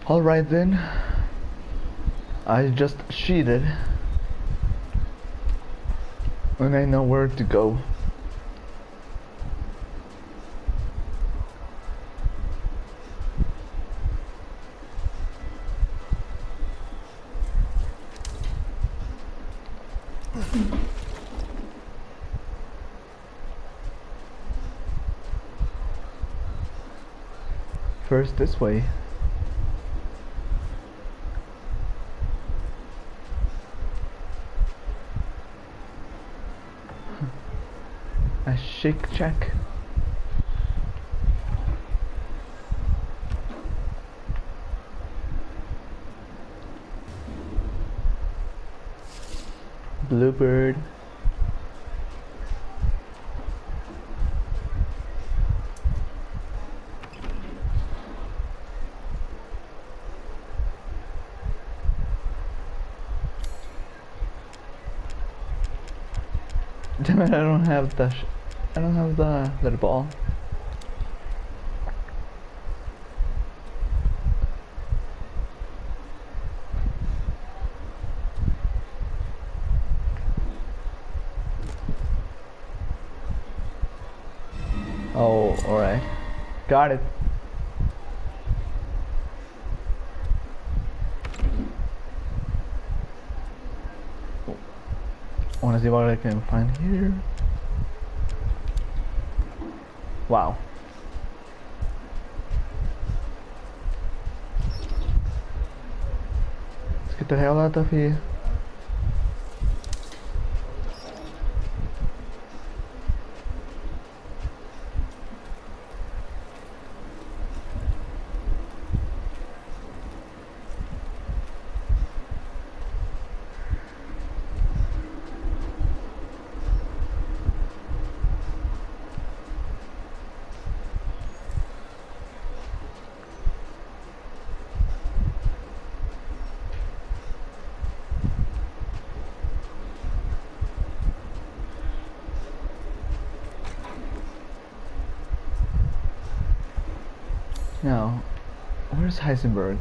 Alright then. I just cheated. And I know where to go. First this way. A Shake Shack. Bluebird. Damn it, I don't have the little ball. Oh, alright. Got it. I wanna see what I can find here. Wow. Let's get the hell out of here. Now, where's Heisenberg?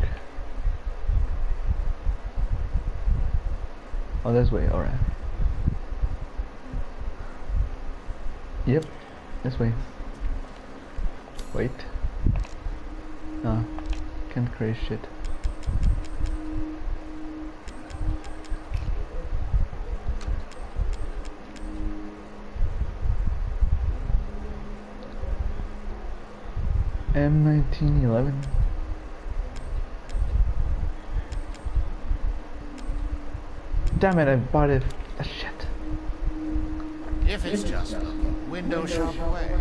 Oh, this way, alright. Yep, this way. Wait. No, can't create shit. M1911. Damn it, I bought it. Shit. If it's just a window shop away.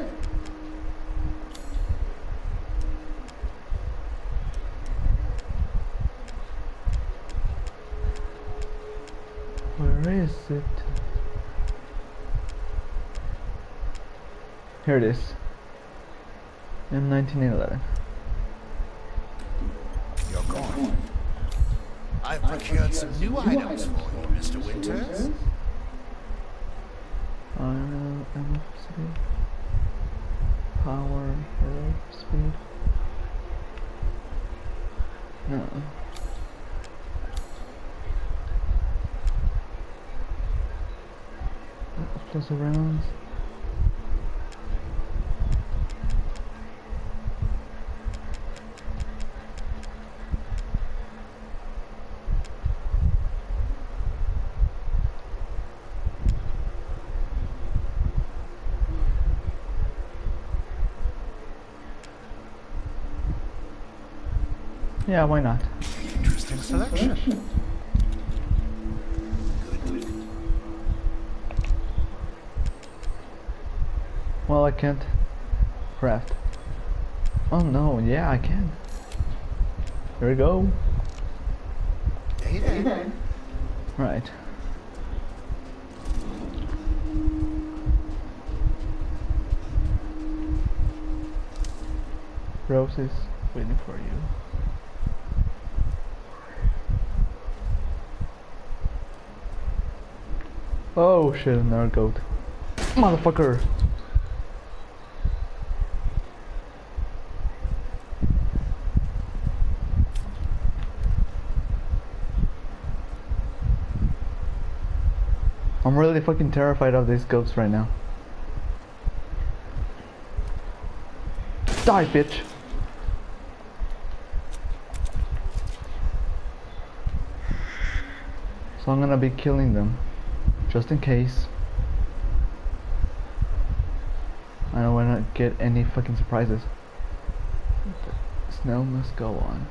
Where is it? Here it is. M1911. You're gone. I've procured some new items for you, Mr. Winters. Speed. Power, speed. No. Plus rounds. Yeah, why not? Interesting selection. Well, I can't craft. Oh no, yeah, I can. Here we go. Hey there. Right. Roses waiting for you. Oh shit, another goat. Motherfucker! I'm really fucking terrified of these ghosts right now. Die, bitch! So I'm gonna be killing them, just in case. I don't wanna get any fucking surprises. The snow must go on.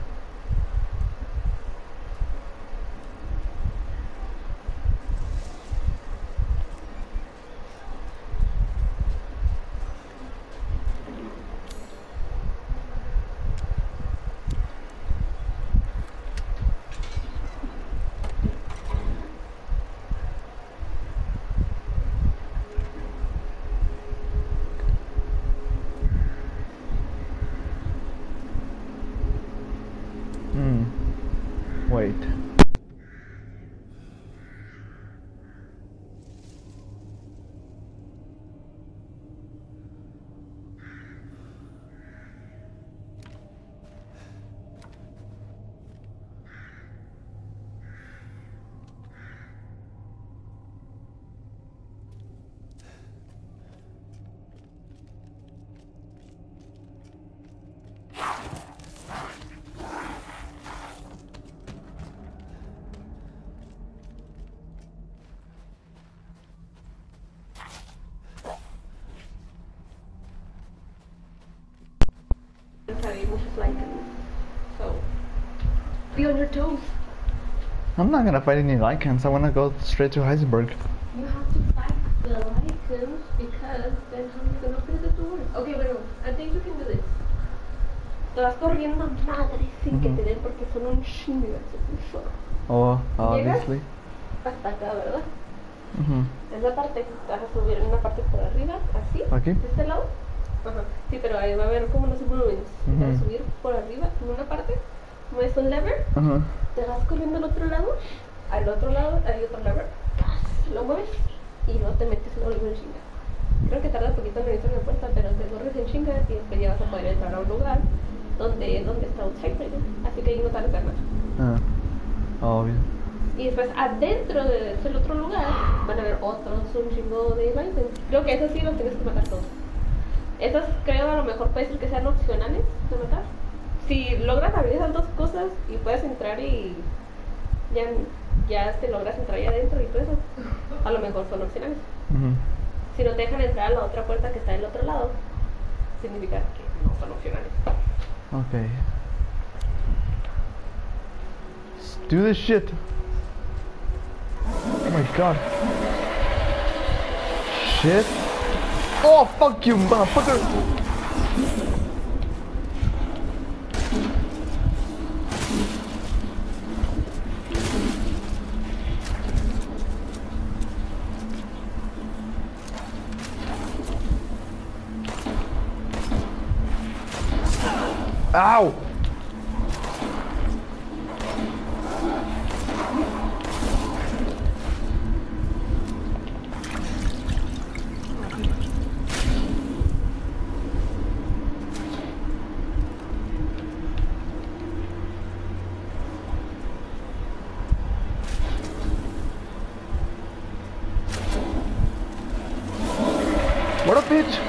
Wait. So, be on your toes. I'm not gonna fight any Lycans, I wanna go straight to Heisenberg. You have to fight the Lycans because then how are you gonna open the door? Okay, bueno, I think you can do this. Te vas corriendo a madre sin que te den porque son un chingo. Oh, obviously. Hasta acá, ¿verdad? Mhm. Esa parte, vas a subir en una parte por arriba, así. ¿Aquí? ¿De este lado? Ajá. Sí, pero ahí va a haber como unos volumes. Vas a subir por arriba en una parte, mueves un lever, te vas corriendo al otro lado hay otro lever, lo mueves y luego te metes en en chinga. Creo que tarda un poquito en abrir la puerta, pero te corres en chinga y después ya vas a poder entrar a un lugar donde está un typewriter, así que ahí no tardas nada. Obvio. Y después adentro de ese otro lugar van a haber otros un chingo de license. Creo que esos sí los tienes que matar todos. Esos creo a lo mejor puede ser que sean opcionales de matar. Si logras abrir esas dos cosas y puedes entrar y ya te logras entrar ahí adentro y todo eso, a lo mejor son opcionales. Si no te dejan entrar a la otra puerta que está del otro lado, significa que no son opcionales. Okay. Let's do this shit. Oh my god. Shit. Oh, fuck you, motherfucker. Ow! What up, bitch?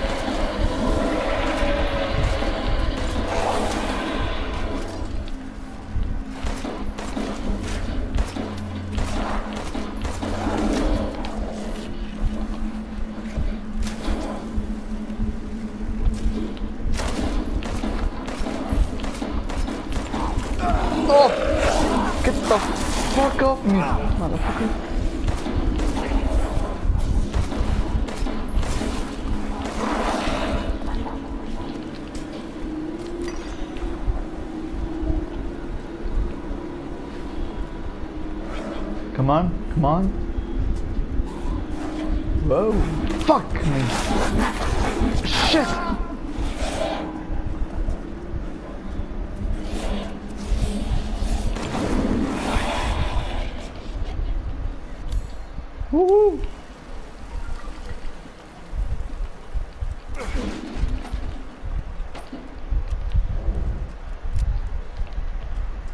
Oh! Get the fuck off me, motherfucker. Come on, come on. Whoa. Fuck me. Shit. Woo.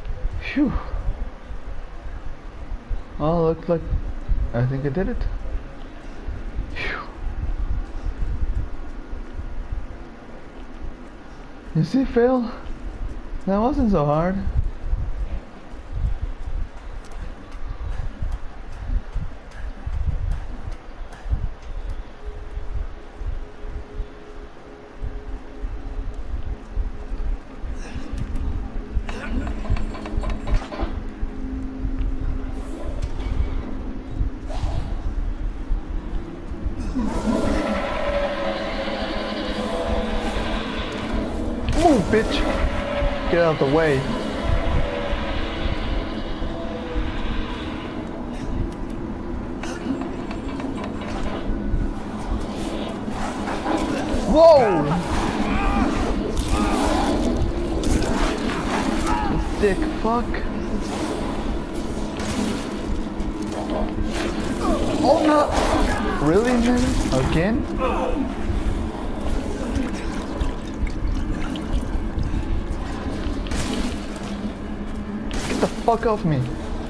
Phew. Oh, looks like I think I did it. You see, Phil? That wasn't so hard. Move, bitch! Get out of the way. Whoa! Dick fuck. Oh no! Really, man? Again? Get the fuck off me.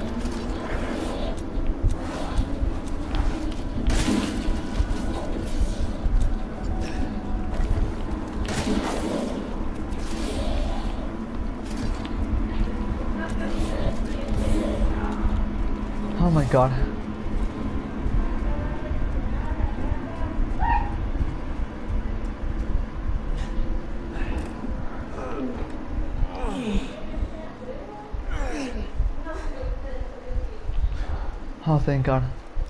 Oh my god. Oh, thank god.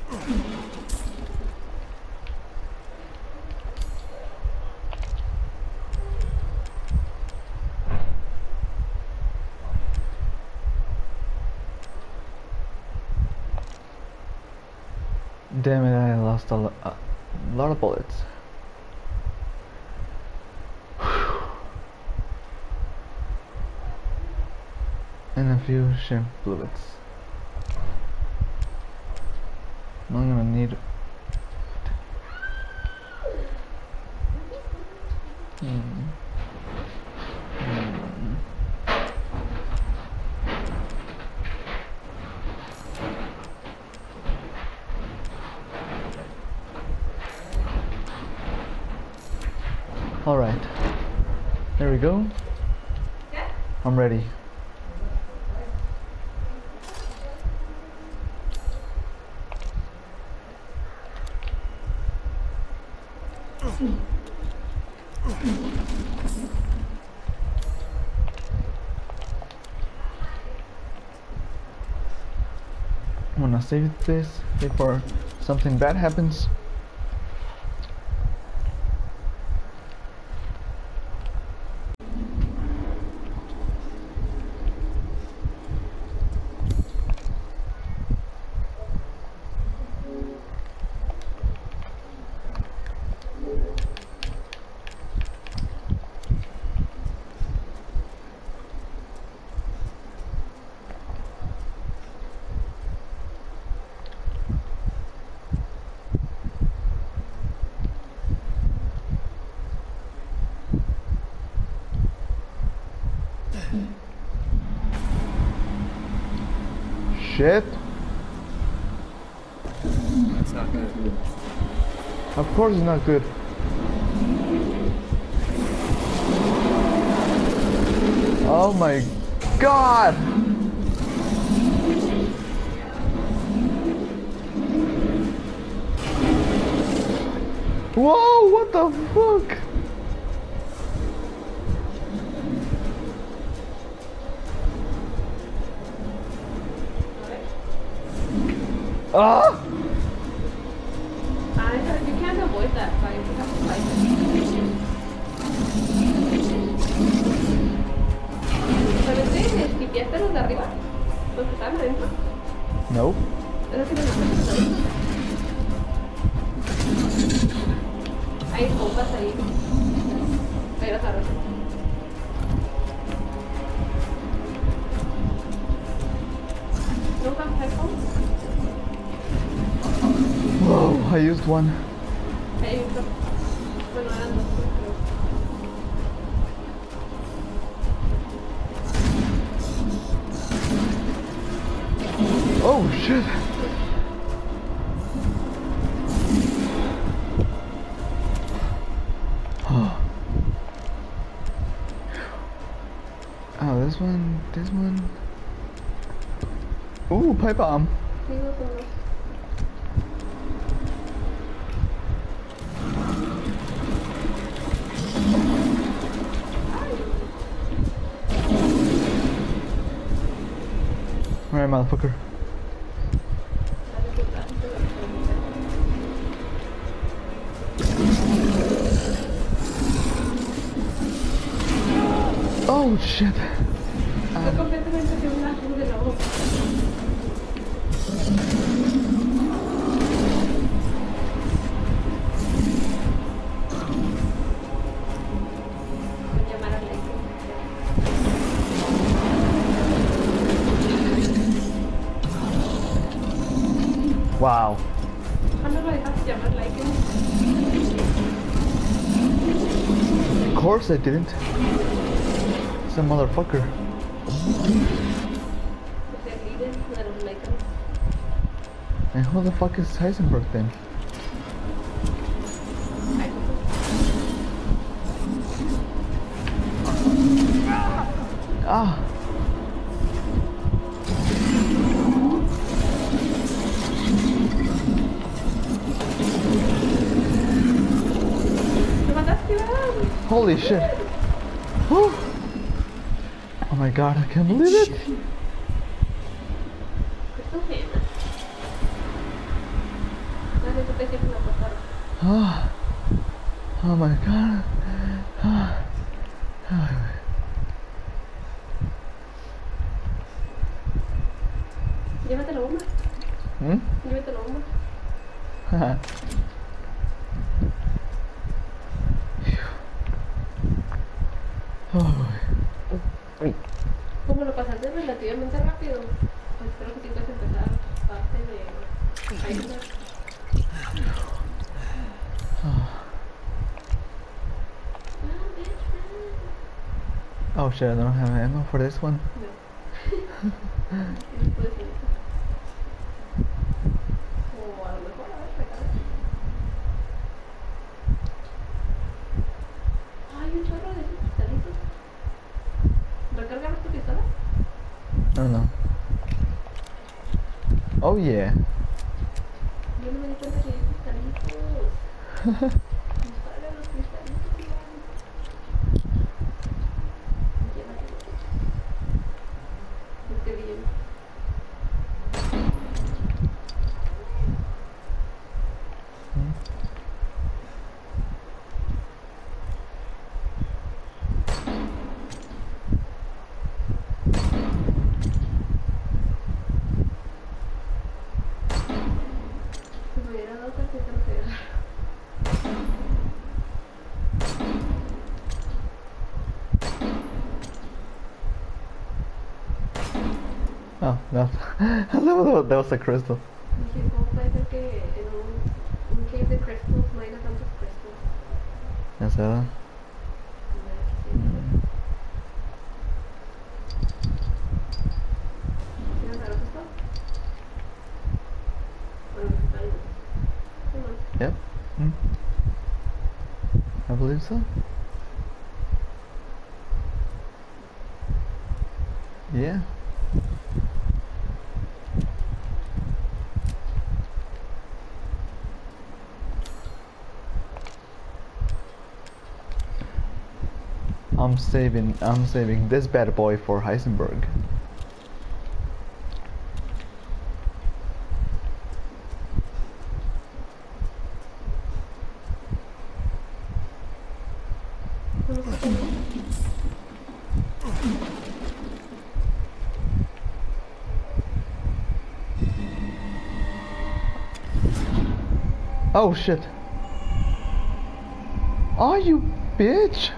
Damn it, I lost a lot of bullets. And a few shrimp bullets. I'm gonna need Alright. There we go. I'm ready. I'm gonna save this before something bad happens. Shit. That's not good. Of course it's not good. Oh my god! Whoa, what the fuck? Ah! You can't avoid that fight. You have to fight it. ¿Sabes qué? ¿Esquipiaste los de arriba? ¿Los que estaban adentro? No. ¿Esos que los estaban adentro? Hay pompas ahí. Ahí los agarras. ¿No están pompas? Whoa, I used one. Ahí está. Bueno, eran dos. Oh shit! This one, this one. Ooh, pipe bomb. Digo, son dos. Alright, motherfucker. Oh shit. Estoy completamente de un lado de la boca. Voy a llamar a Lake. Wow. ¿Cuándo lo dejaste llamar Lake? Of course I didn't. It's a motherfucker. Es el líder de los Lakers. And who the fuck is Heisenberg then? Ah. ¿Lo mataste, verdad? Holy shit. Whew. Oh my god, I can't believe it. Esto es pena. No sé si te la pasaron. Oh, oh my god. Ah. Ah. Llévate la bomba. Hmm? Llévate la bomba. Haha. Oh. Como lo pasaste relativamente rápido, pues creo que sí puedes empezar parte de Heisenberg. Oh shit, I don't have ammo for this one. No. No puedes ir. O a lo mejor, a ver, recarga. Hay un chorro de esos cristalitos. ¿Recargamos tu pistola? No, no. Oh yeah. Yo no me di cuenta que hay cristalitos. Dispara los cristalitos, Iván. Llévatelo. Qué bien. Si me hubiera dado tarjeta, no sé. Oh, no. That was a crystal. Dije, ¿cómo puede ser que en un cave de crystals no haya tantos crystals? Ya sé, ¿verdad? ¿Tienes arroz esto? Bueno, está bien. Sí, no. Yep. Mm. I believe so. Yeah. I'm saving this bad boy for Heisenberg. Oh shit. Oh, you bitch.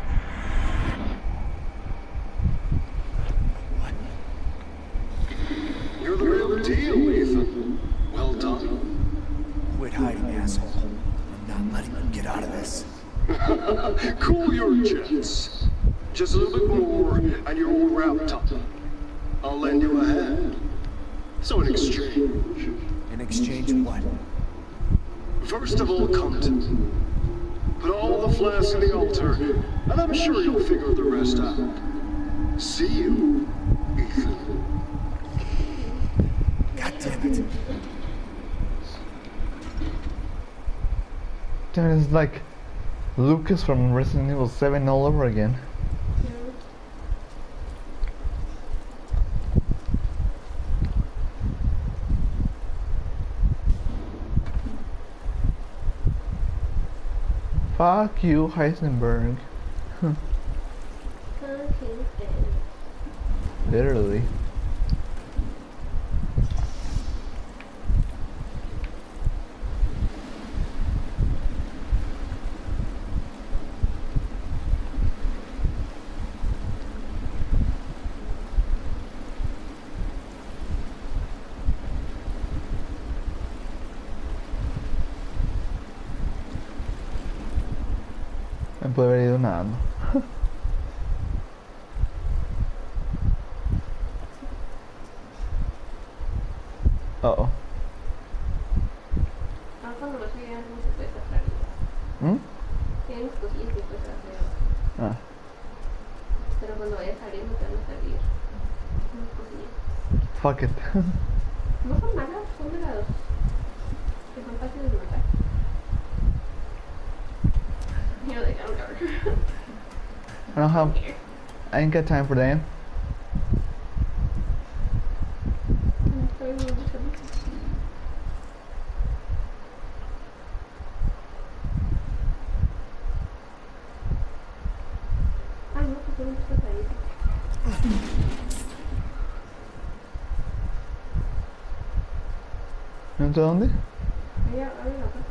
You're the real deal, Ethan. Well done. Quit hiding, asshole. I'm not letting you get out of this. Cool your jets. Just a little bit more, and you're all wrapped up. I'll lend you a hand. So in exchange, In exchange what? first of all, come to me. Put all the flasks in the altar, and I'm sure you'll figure the rest out. See you, Ethan. God damn it. Damn, it's like Lucas from Resident Evil 7 all over again. Yeah. Fuck you, Heisenberg. Okay. Literally. No puede haber ido nadando. Uh-oh. Ah, cuando vas a llegar no se puede estar arriba. Tienes cosillas que puedes hacer. Ah. Pero cuando vayas a salir no te van a salir unas cosillas. Fuck it. No son malas, son de las que son fáciles de matar. You know, like, I don't know. I don't have. I ain't got time for that. Ah, no, pues no estás ahí. ¿No sé dónde? Allá, abre la puerta.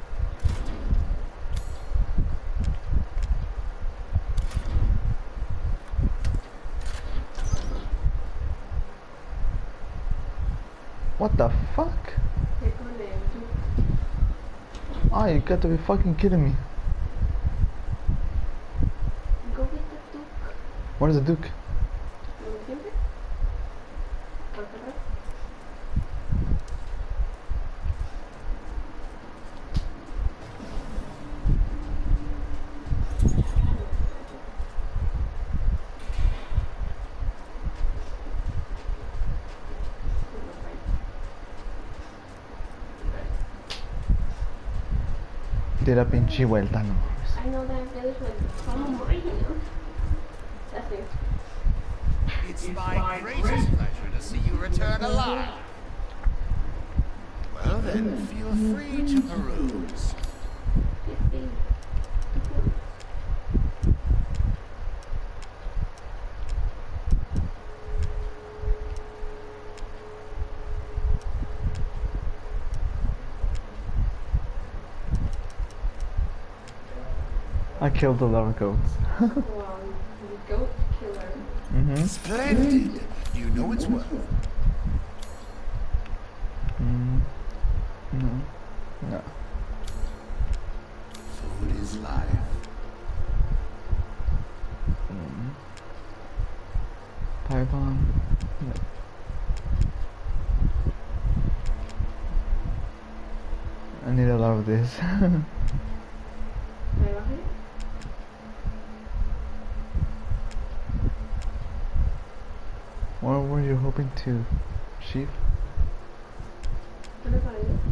What the fuck? Ahí con el Oh, you got to be fucking kidding me. Go with the Duke. Where's the Duke? ¿Lo de siempre? ¿Por cerrar? De la pinche vuelta, no. I know that really good. Oh my God. That's it. It's my greatest pleasure to see you return alive. Well then, feel free to peruse. I killed a lot of goats. Wow, the goat killer. Mm-hmm. Splendid. Do you know its worth? No. No. Food is life. Pipe bomb. No. I need a lot of this. ¿Me bajé? What were you hoping to achieve? ¿Dónde para ir?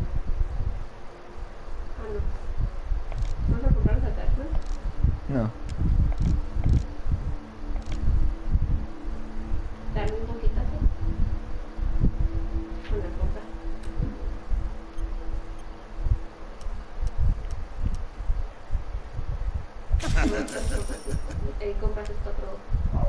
Ah, no. ¿Vamos a comprar los attachments? No. Darme un poquitazo. Con la compra. Compras esto otro.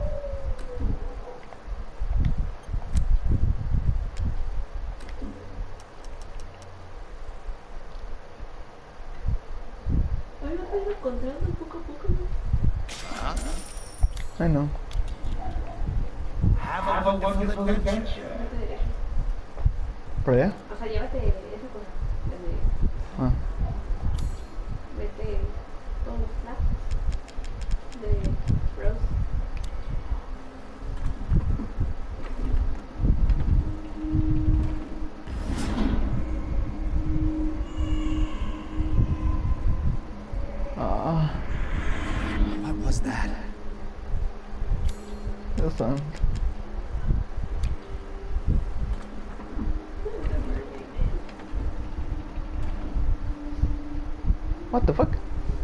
Ay, lo estoy encontrando poco a poco, ¿no? I know. Have a wonderful adventure. Vete derecho. ¿Por allá? O sea, llévate esa cosa. Desde, Ah. vete todos los platos de Rose. What was that? The sun. What the fuck?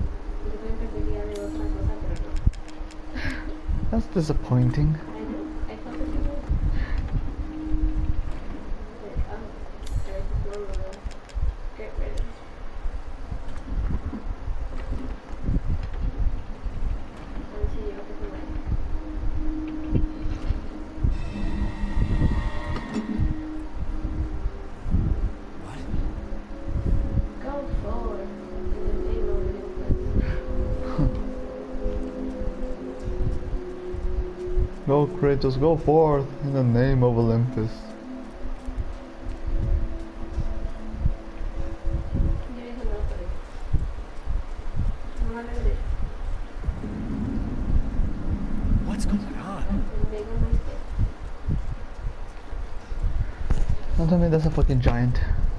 That's disappointing. Go Kratos, go forth in the name of Olympus. What's going on? Don't tell me that's a fucking giant.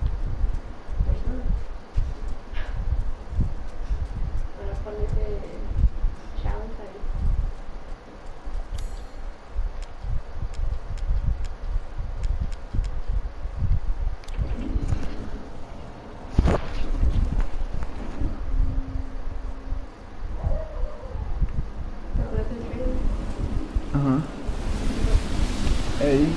Hey.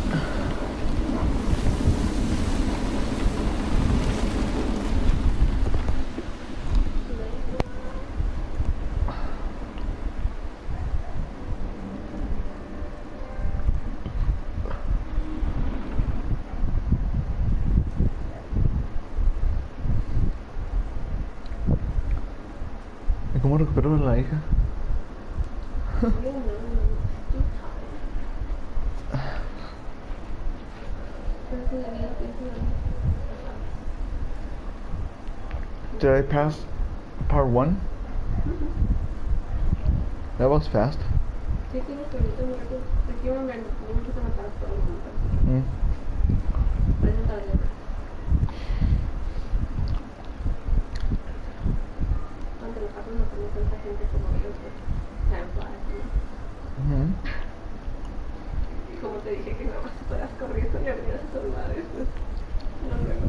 ¿Y cómo recupero a la hija? Did I pass part 1? That was fast. Mm. Mm-hmm. Como te dije que nada más fueras corriendo y abrías esos lugares, pues no luego.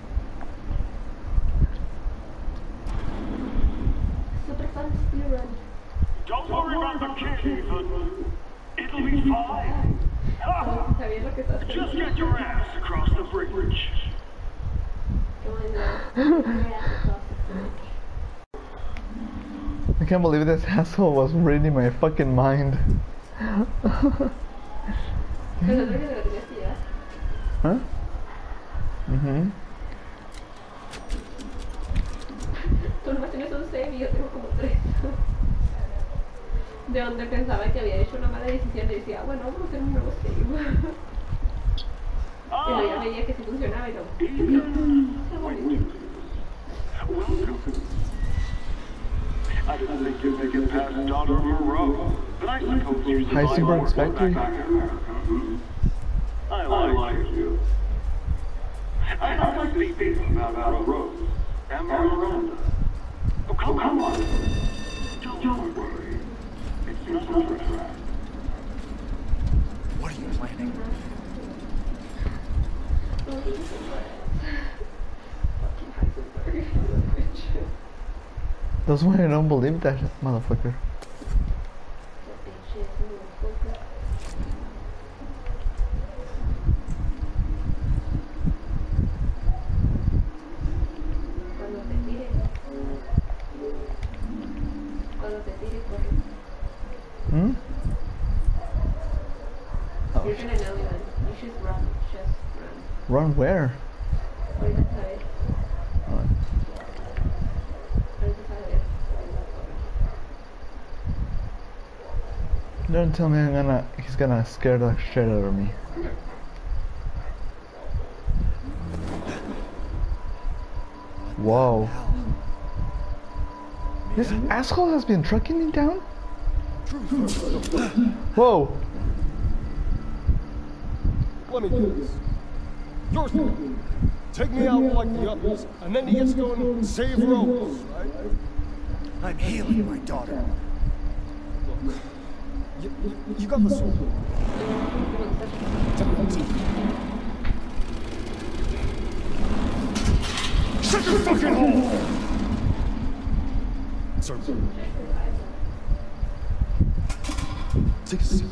Super fun speed run. Don't worry about the cave. It'll be fine. ¿Sabías lo que estás haciendo? Just get your ass across the bridge. I can't believe this asshole was reading my fucking mind. Huh? Mm-hmm. Tú nomás tienes un save y yo tengo como 3. De donde pensaba que había hecho una mala decisión y decía, bueno, vamos a hacer un nuevo save. Pero ya veía que sí funcionaba y no. I didn't think you'd make it past Daughter Moreau, but I suppose you Heisenberg's factory. I like you. I like these people about Rose and Miranda. Oh, come on. Don't worry. It's not a trap. What are you planning? That's why I don't believe that motherfucker. Hmm? Oh. You're gonna know then. You should run. Just run. Run where? Right inside. Oh. Don't tell me he's gonna scare the shit out of me. Whoa. This asshole has been trucking me down? Whoa! Let me do this. Yours, take me out like the others, and then he gets going and save Rose, right? I'm healing my daughter. Look, You got the sword. Tell me what's up. Shut your fucking hole! Sir. Take a seat.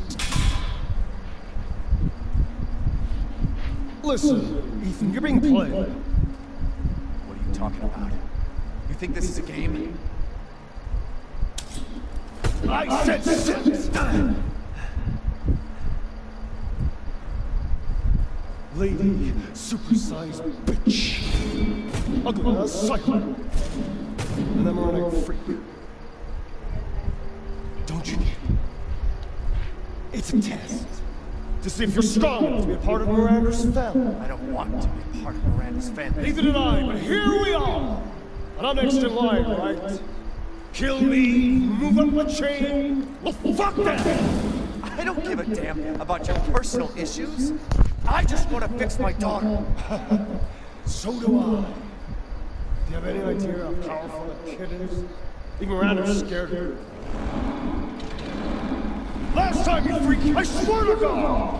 Listen, Ethan, you're being played. What are you talking about? You think this is a game? I said sit! Lady, supersized bitch. Ugly as psycho. An emeronic freak. Don't you get it? It's a test. To see if you're strong enough to be a part of Miranda's family. I don't want to be part of Miranda's family. Neither did I, but here we are! And I'm next in line, right? Kill me, move up the chain. Well, fuck that! I don't give a damn about your personal issues. I just want to fix my daughter. So do I. Do you have any idea how powerful that kid is? Even Miranda's scared of her. Last time, you freak, I swear to God!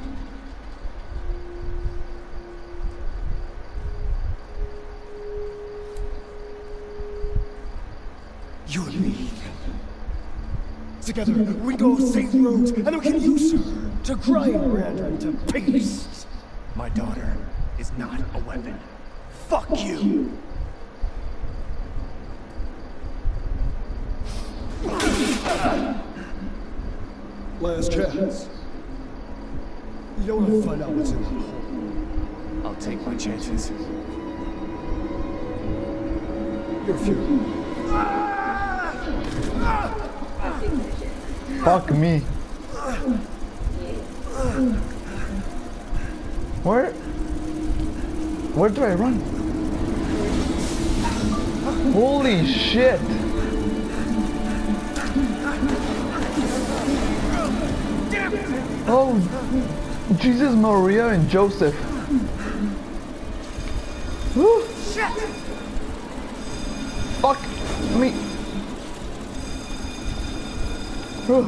You and me. Together, we go save roads, and we can use her to grind Miranda into paste. My daughter is not a weapon. Fuck you! Last chance. You don't want to find out what's in the hole. I'll take my chances. You're few. Fuck me. Where do I run? Holy shit! Oh, Jesus, Maria, and Joseph. Woo. Shit! Fuck me. Oh.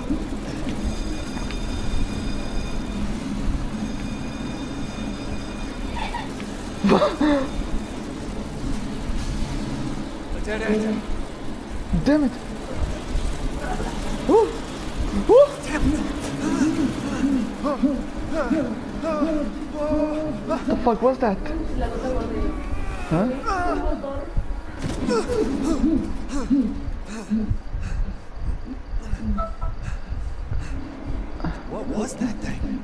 A dead end. Damn it. Woo. Woo. What the fuck was that? Huh? What was that thing?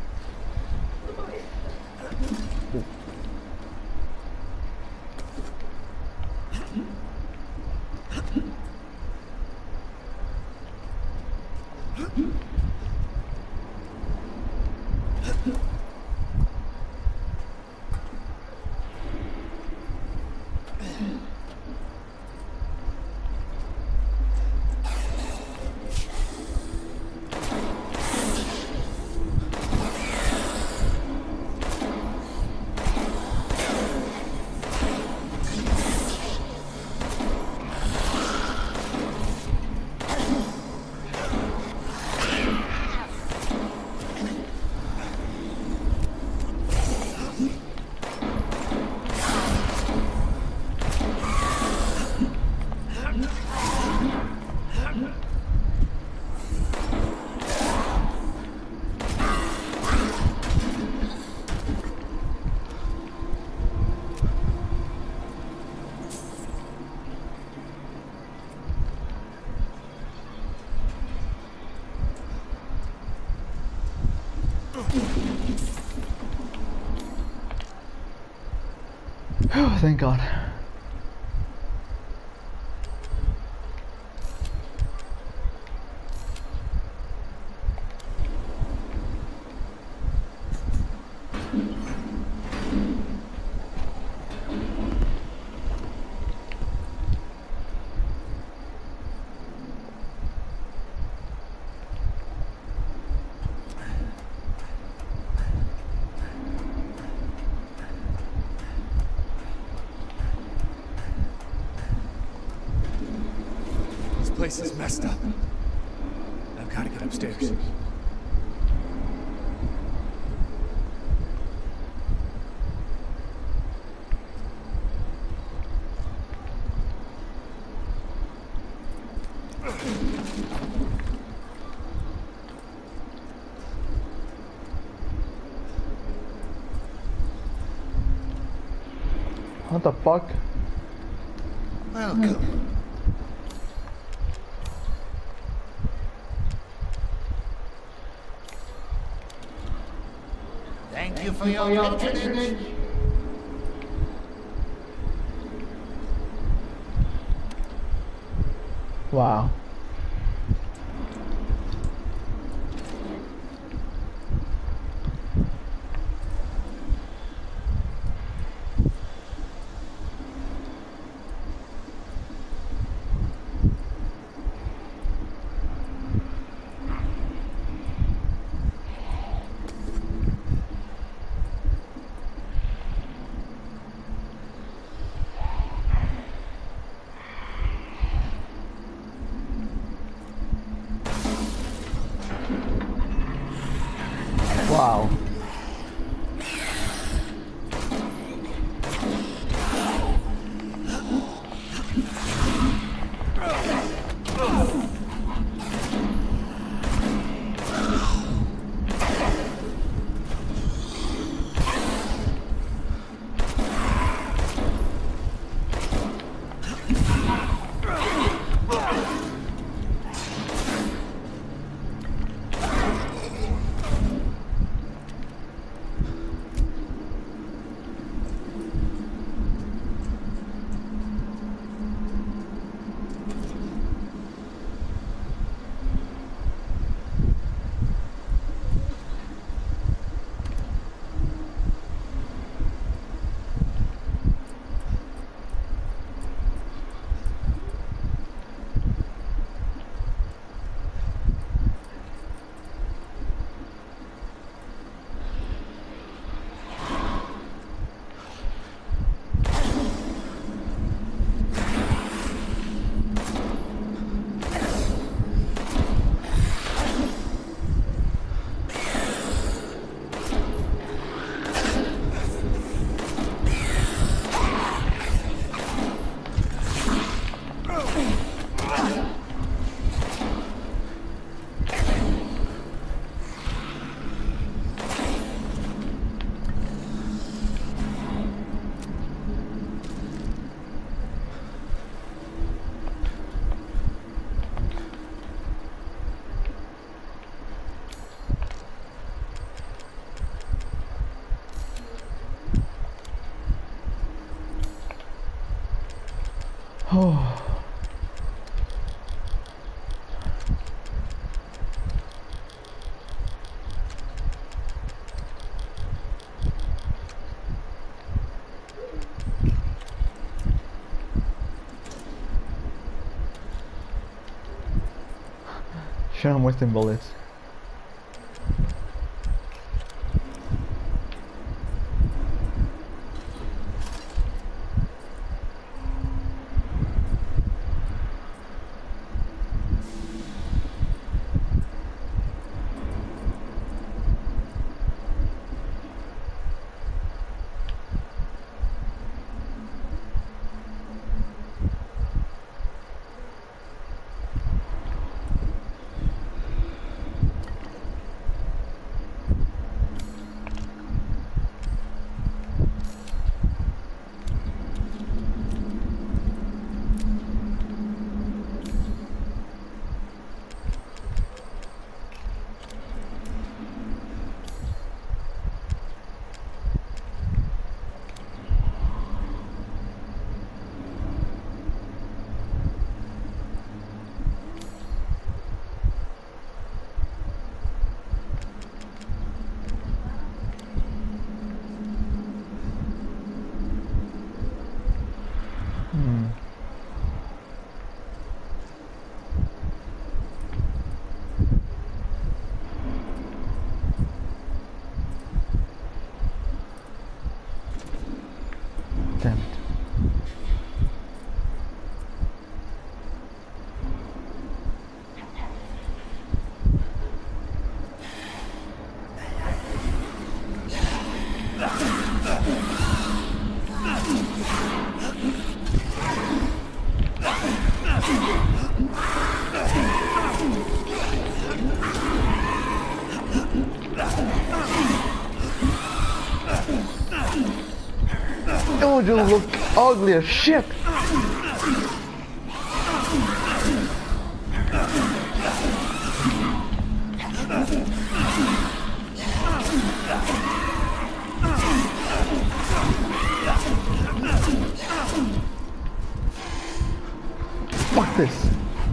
Oh, thank God. This place is messed up. I've Gotta get upstairs. What the fuck? Welcome. Thank you for your patronage. Wow. Wow. Oh. Sure, I'm wasting bullets. Oh, you look ugly as shit. Fuck this.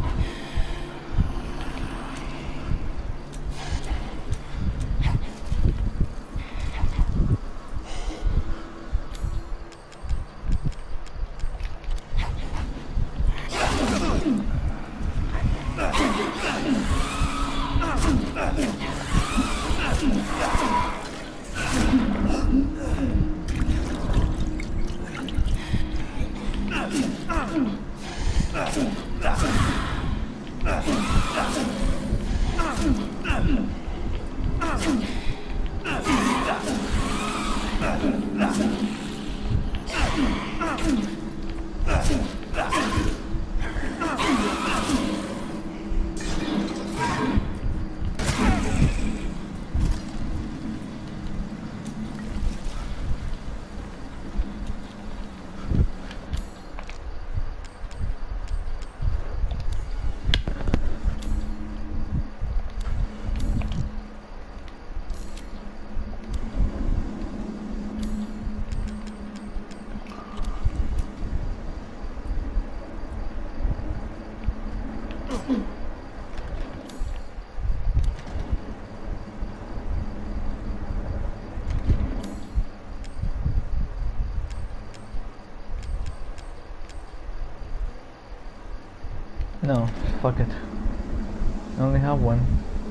No, fuck it. I only have one.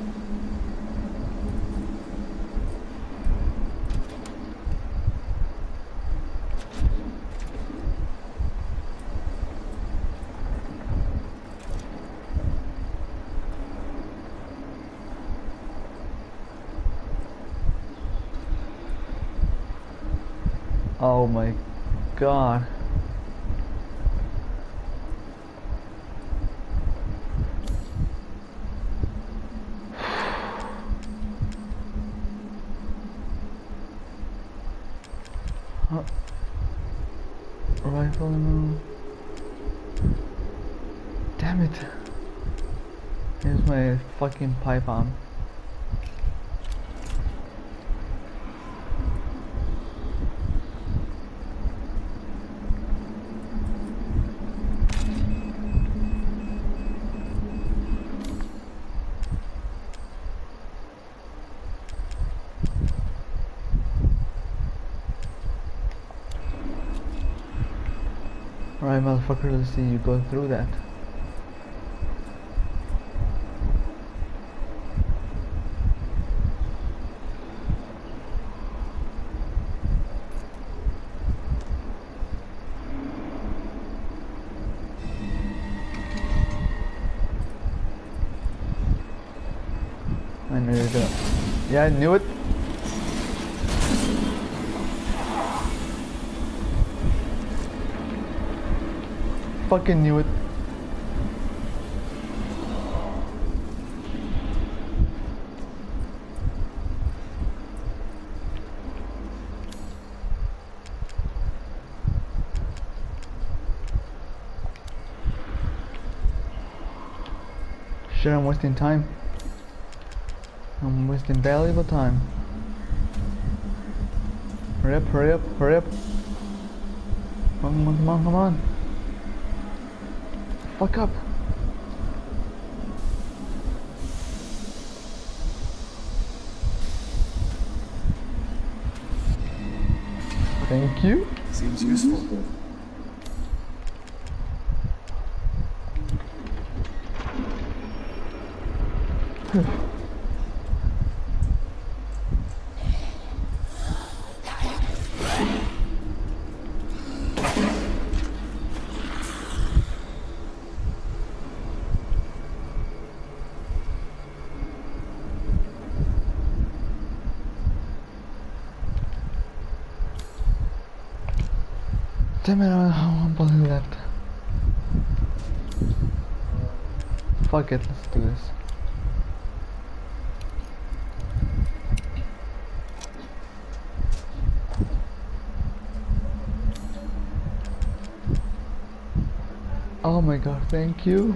Oh my god. Rifle ammo. Damn it. Here's my fucking pipe bomb. Alright, motherfucker, let's see you go through that. I knew it. Yeah, I knew it. Fucking knew it. Shit, I'm wasting time. I'm wasting valuable time. Hurry up, hurry up, hurry up. Come on, come on, come on. Fuck up. Thank you. Seems useful. Damn it, I have one bullet left. Fuck it, let's do this. my god, thank you.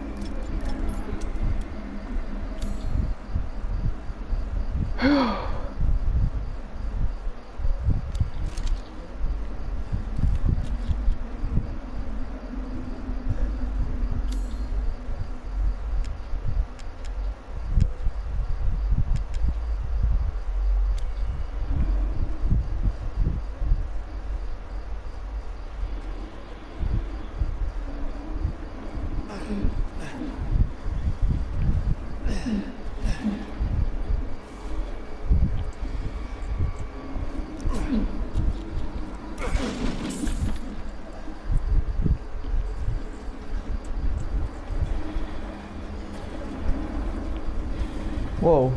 Whoa.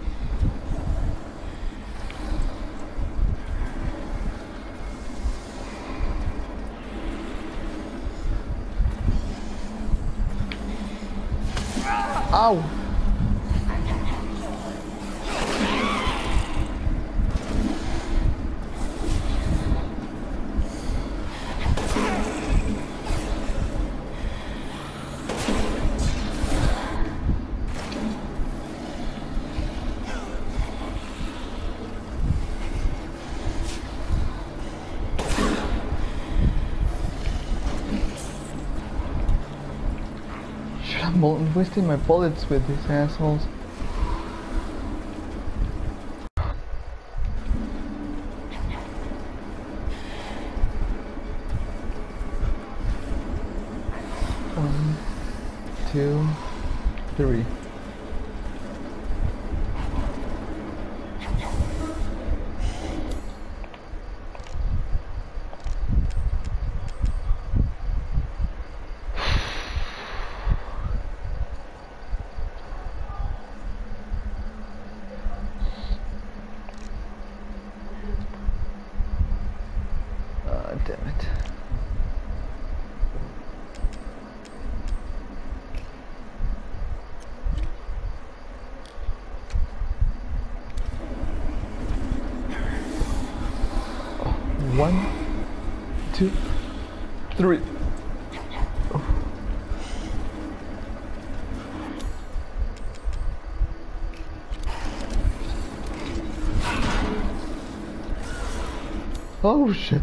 Ow. I'm wasting my bullets with these assholes. One, two, three. Damn it. One, two, three. Oh shit.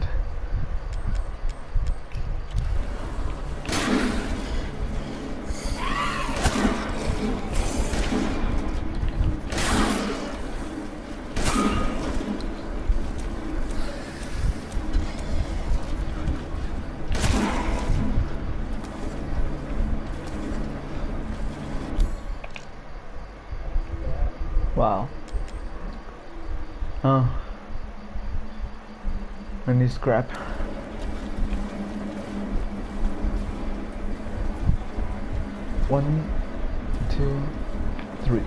Wow. Oh. I need scrap. One, two, three.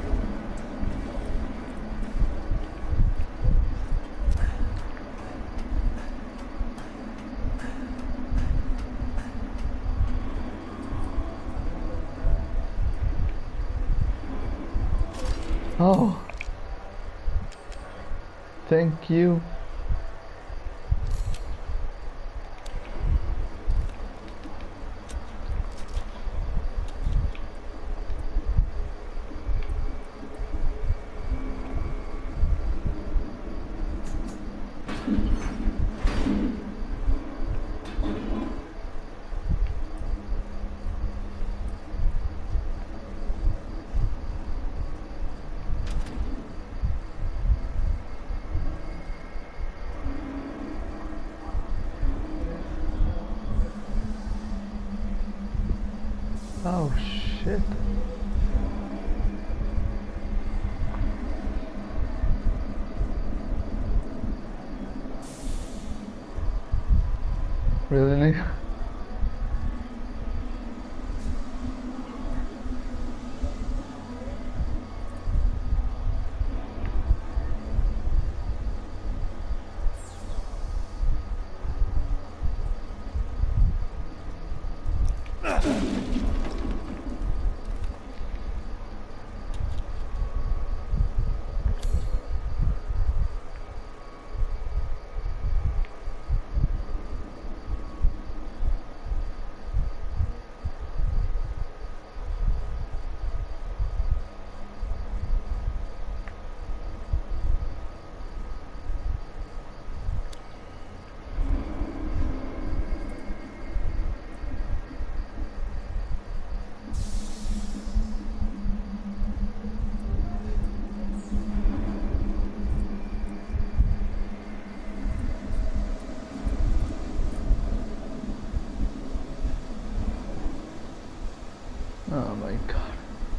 Oh. Thank you. Oh shit. Really? Oh my god.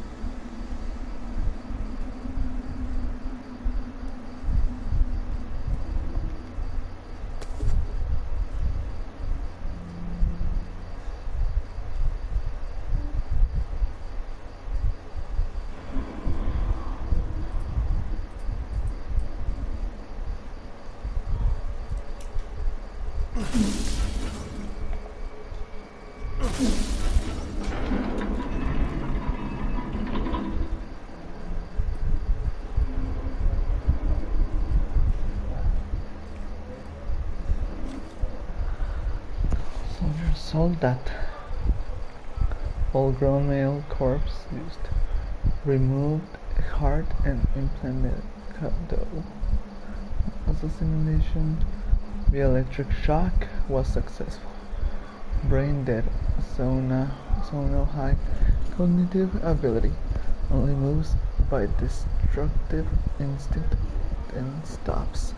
Soldiers sold that full-grown male corpse used, removed heart and implanted cadeau. As a simulation, the electric shock was successful. Brain dead, so no high cognitive ability, only moves by destructive instinct and stops.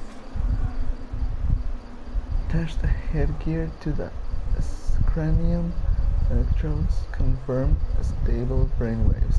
Attached headgear to the cranium, electrodes confirm stable brainwaves.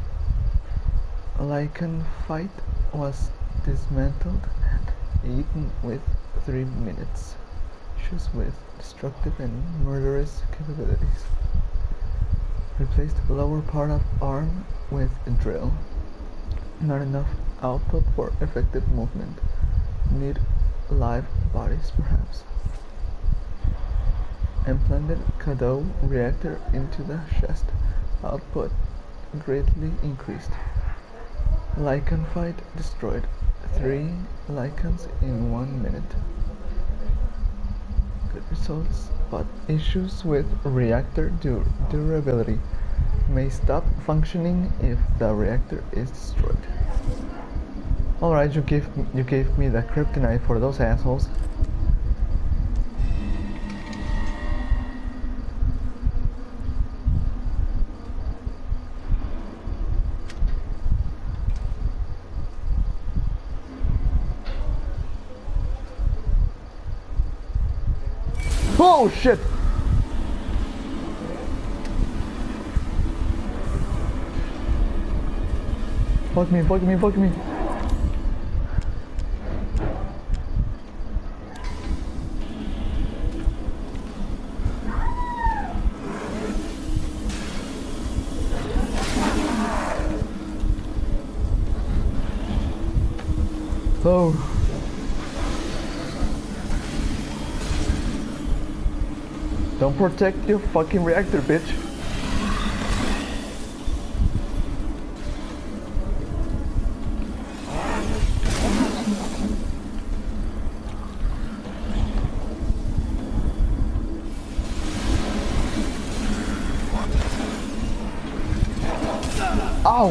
Lycan fight was dismantled and eaten with 3 minutes. Issues with destructive and murderous capabilities. Replaced lower part of arm with a drill. Not enough output for effective movement. Need live bodies perhaps. Implanted cadeau reactor into the chest. Output greatly increased. Lycan fight destroyed. 3 Lycans in 1 minute. Good results, but issues with reactor durability. May stop functioning if the reactor is destroyed. Alright, you gave me the kryptonite for those assholes. Oh shit! Fuck me, fuck me, fuck me. Oh. Don't protect your fucking reactor, bitch. Ow!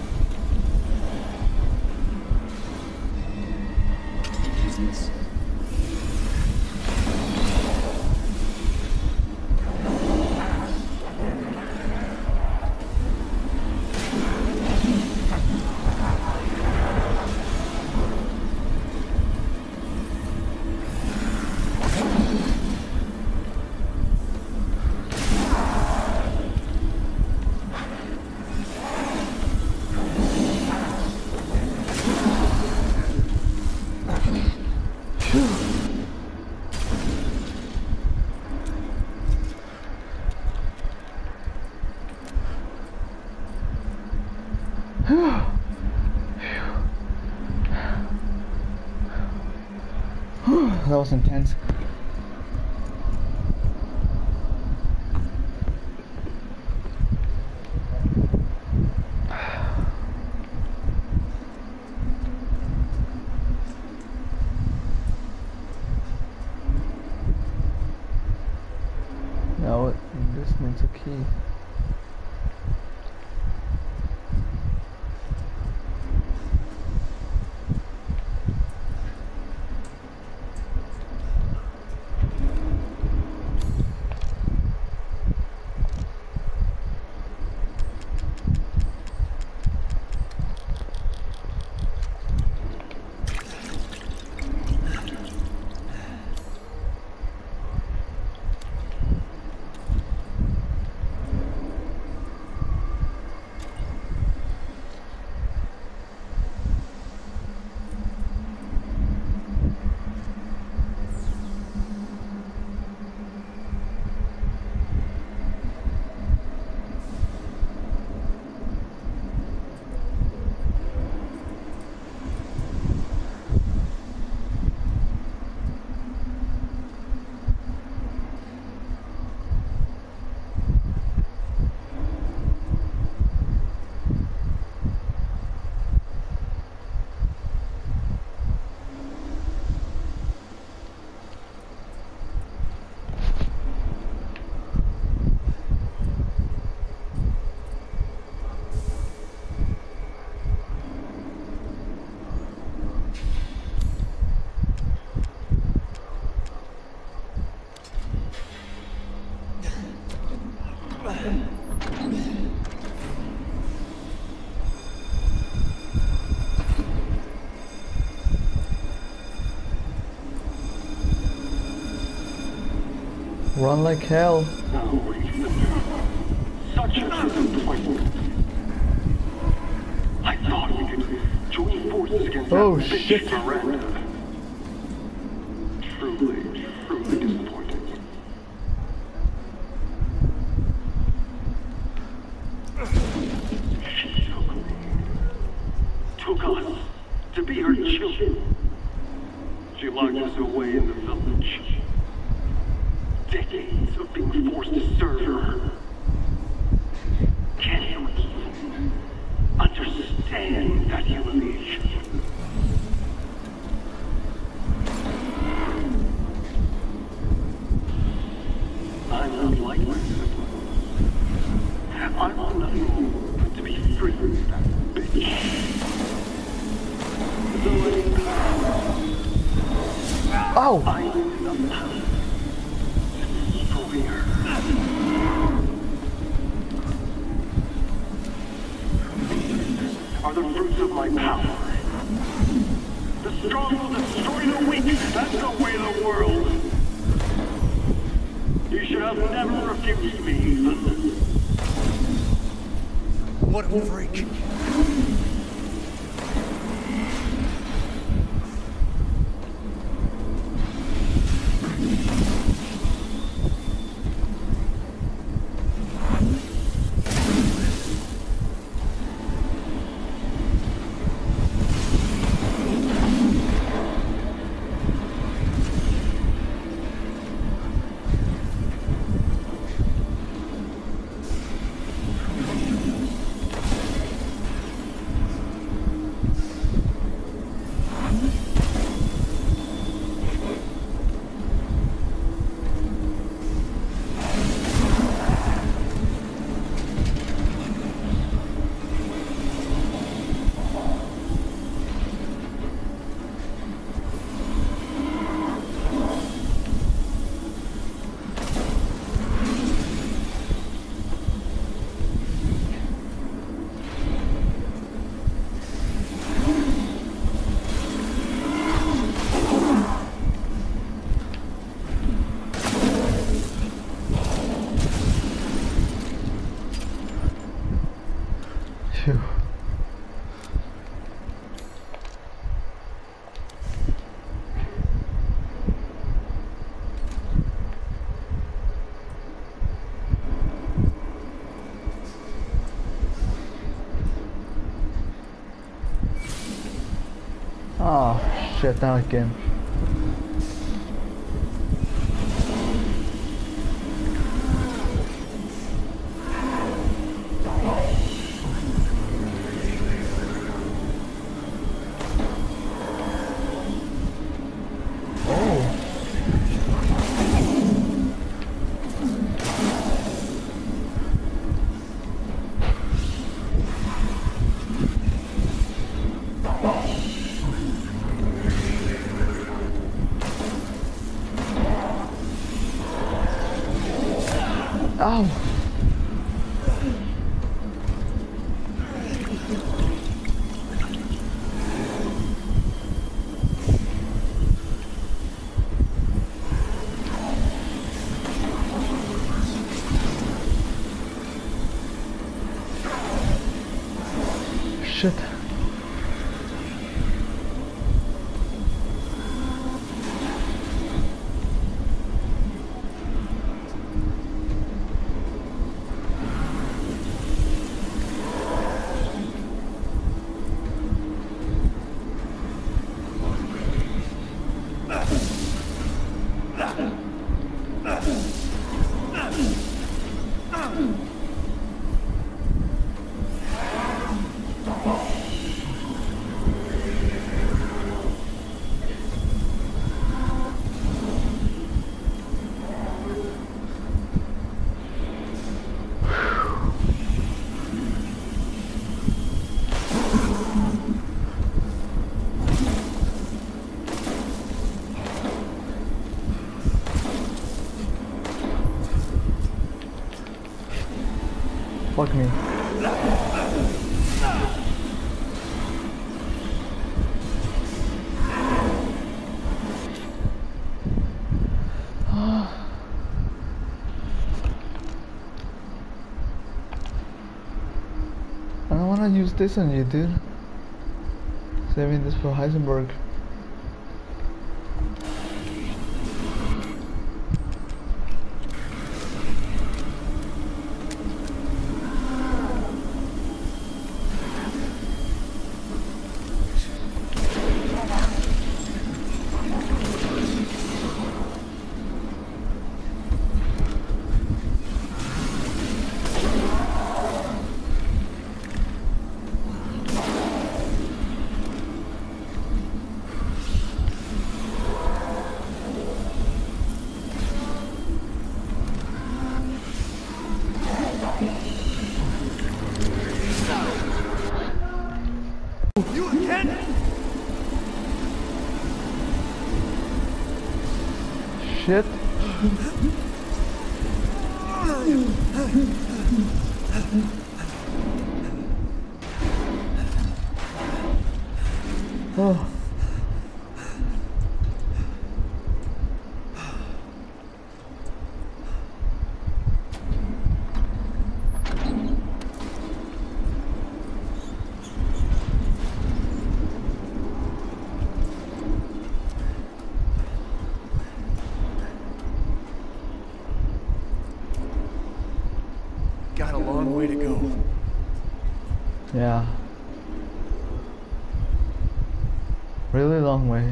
That was intense. Now this needs a key. Run like hell. Oh, such a disappointment. I thought we could join forces against Oh, that bitch shit. Miranda. Truly, truly disappointing. She took us to be her children. She locked us away in the village. Decades of being forced to serve her. Can you even understand that humiliation? I'm not like my siblings. I want nothing more than to be free of that bitch. Ow! I need enough power to destroy her. These are the fruits of my power. The strong will destroy the weak. That's the way of the world. You should have never refused me, Ethan. What a freak. Phew. Oh, shit, now again. Ow! Shit. Fuck me. I don't wanna use this on you, dude. Saving this for Heisenberg. You again? Shit. Oh. Got a long way to go. Yeah. Really long way.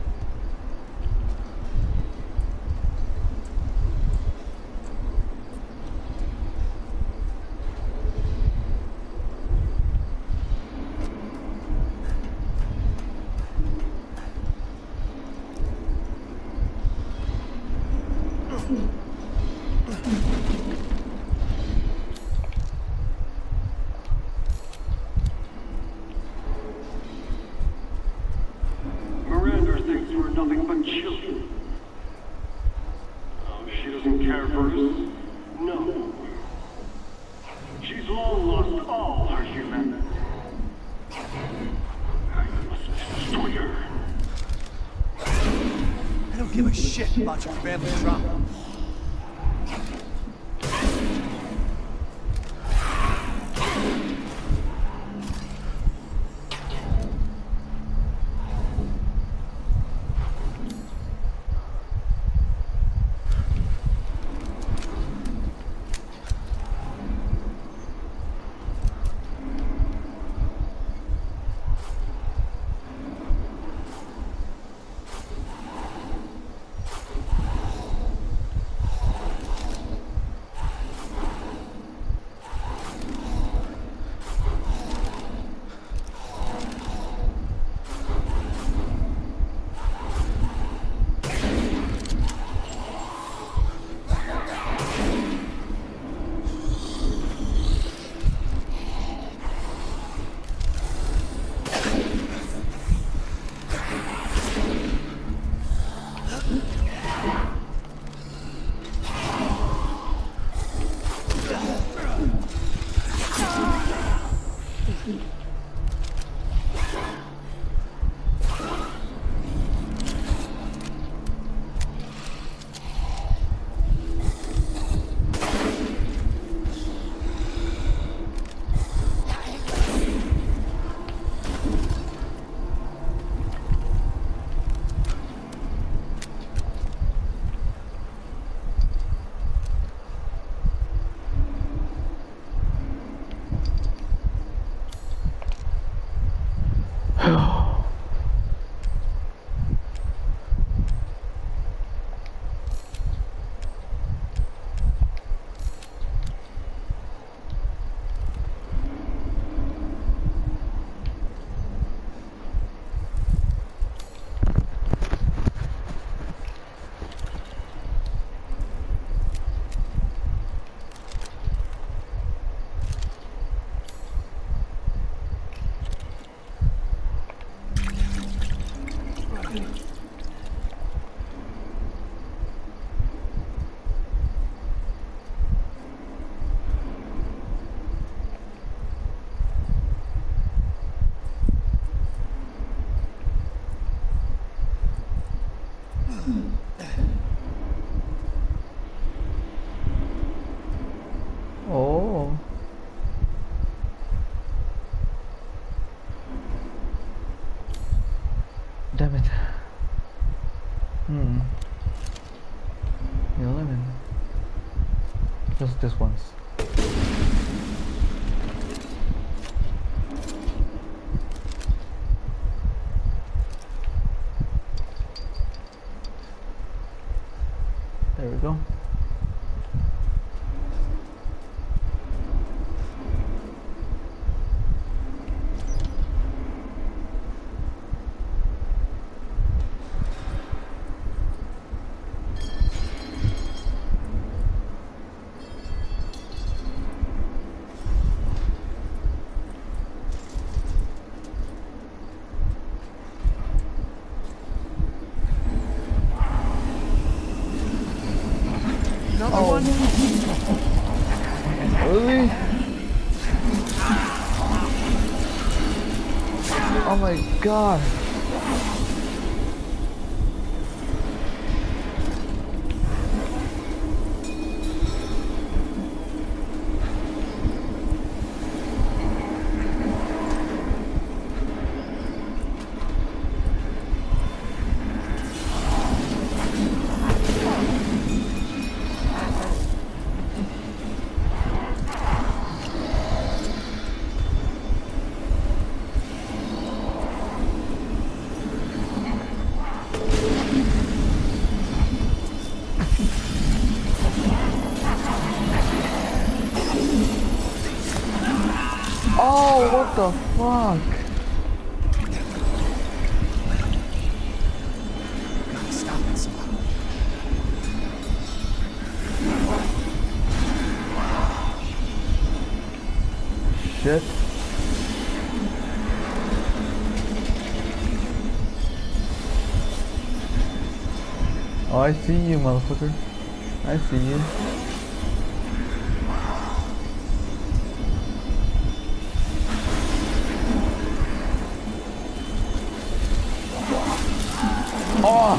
Miranda thinks we're nothing but children. Oh, she doesn't care for us? No. She's long lost all her humanity. I must destroy her. I don't give a shit about your family drama. just this once. There we go. Another one? Really? Oh my god. Oh, what the fuck? Gotta stop it somehow. Shit. Oh, I see you, motherfucker. I see you. Oh!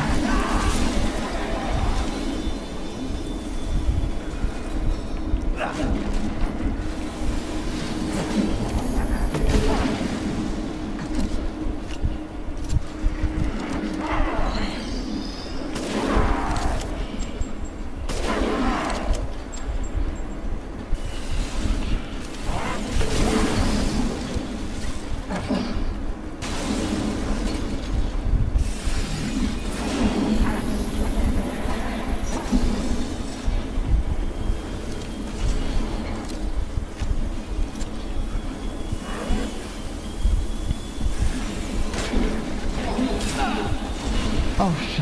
Oh shit.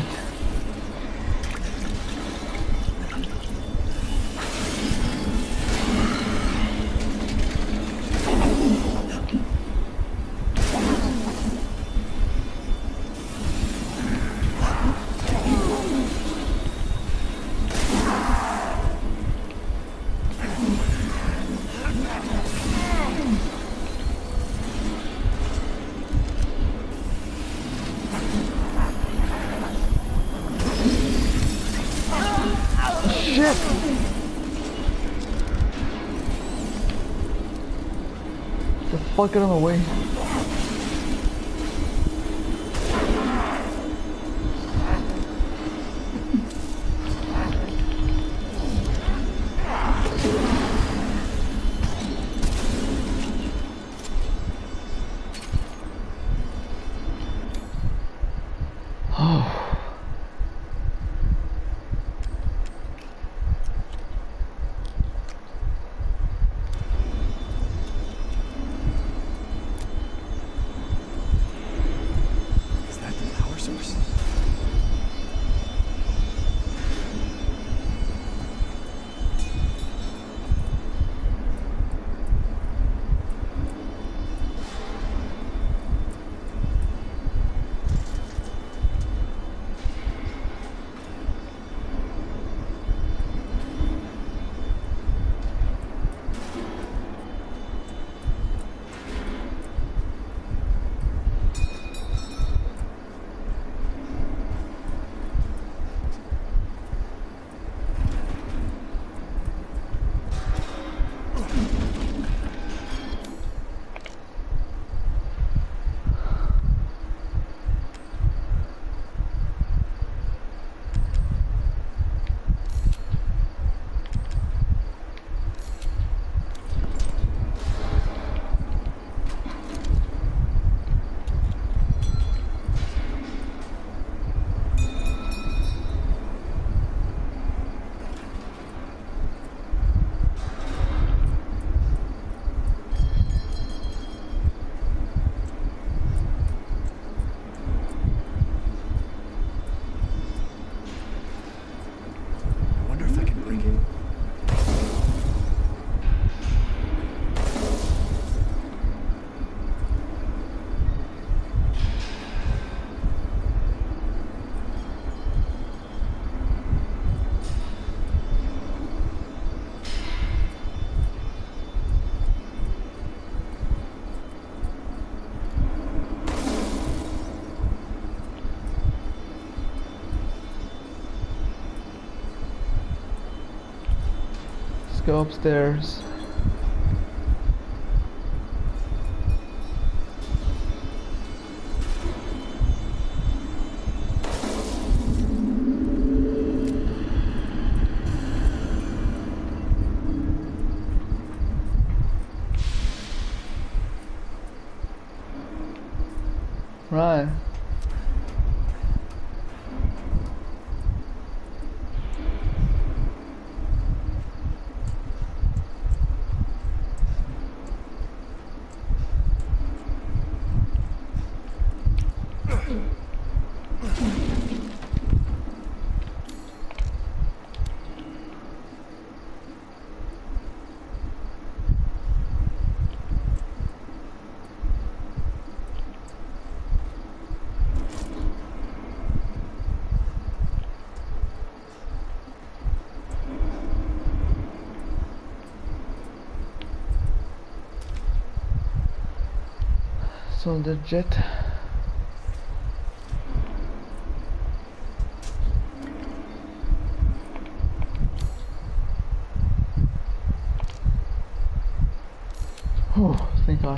Shit! The fuck out of the way. go upstairs. Right. So the jet. Oh, thank God.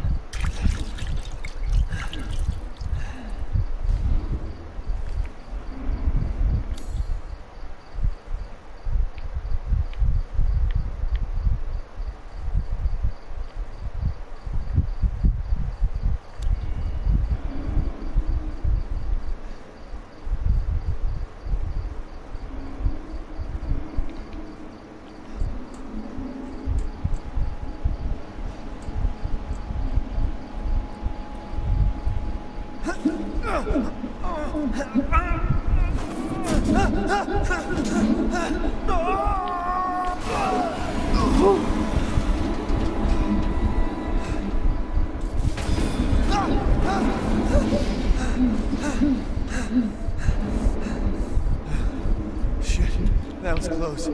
Shit, that was close.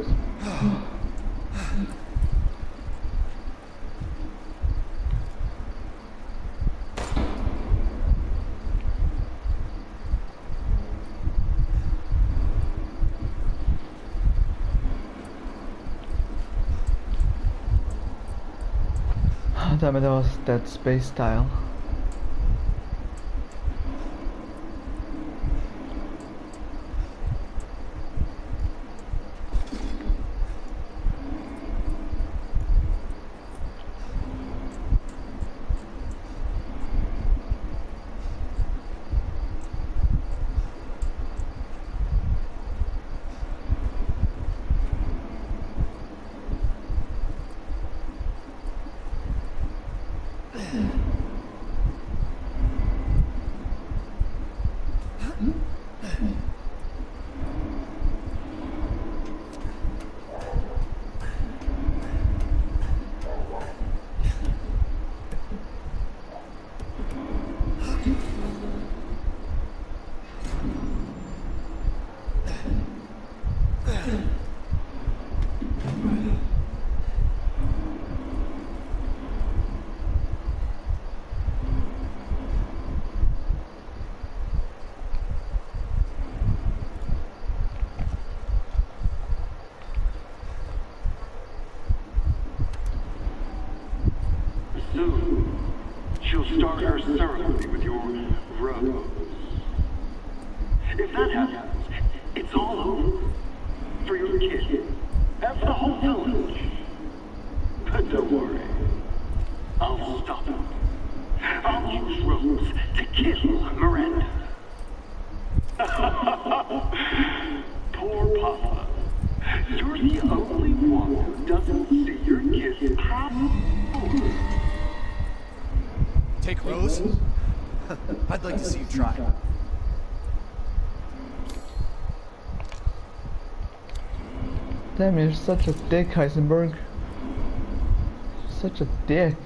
Damn it, that was Dead Space style. Soon, she'll start her ceremony with your rose. If that happens, it's all over. For your kid. And for the whole village. But don't worry. I'll stop it. I'll use Rose to kill Miranda. Poor Papa. You're the only one who doesn't see your kid's power. Take Rose? I'd like to see you try. Damn, you're such a dick, Heisenberg. Such a dick.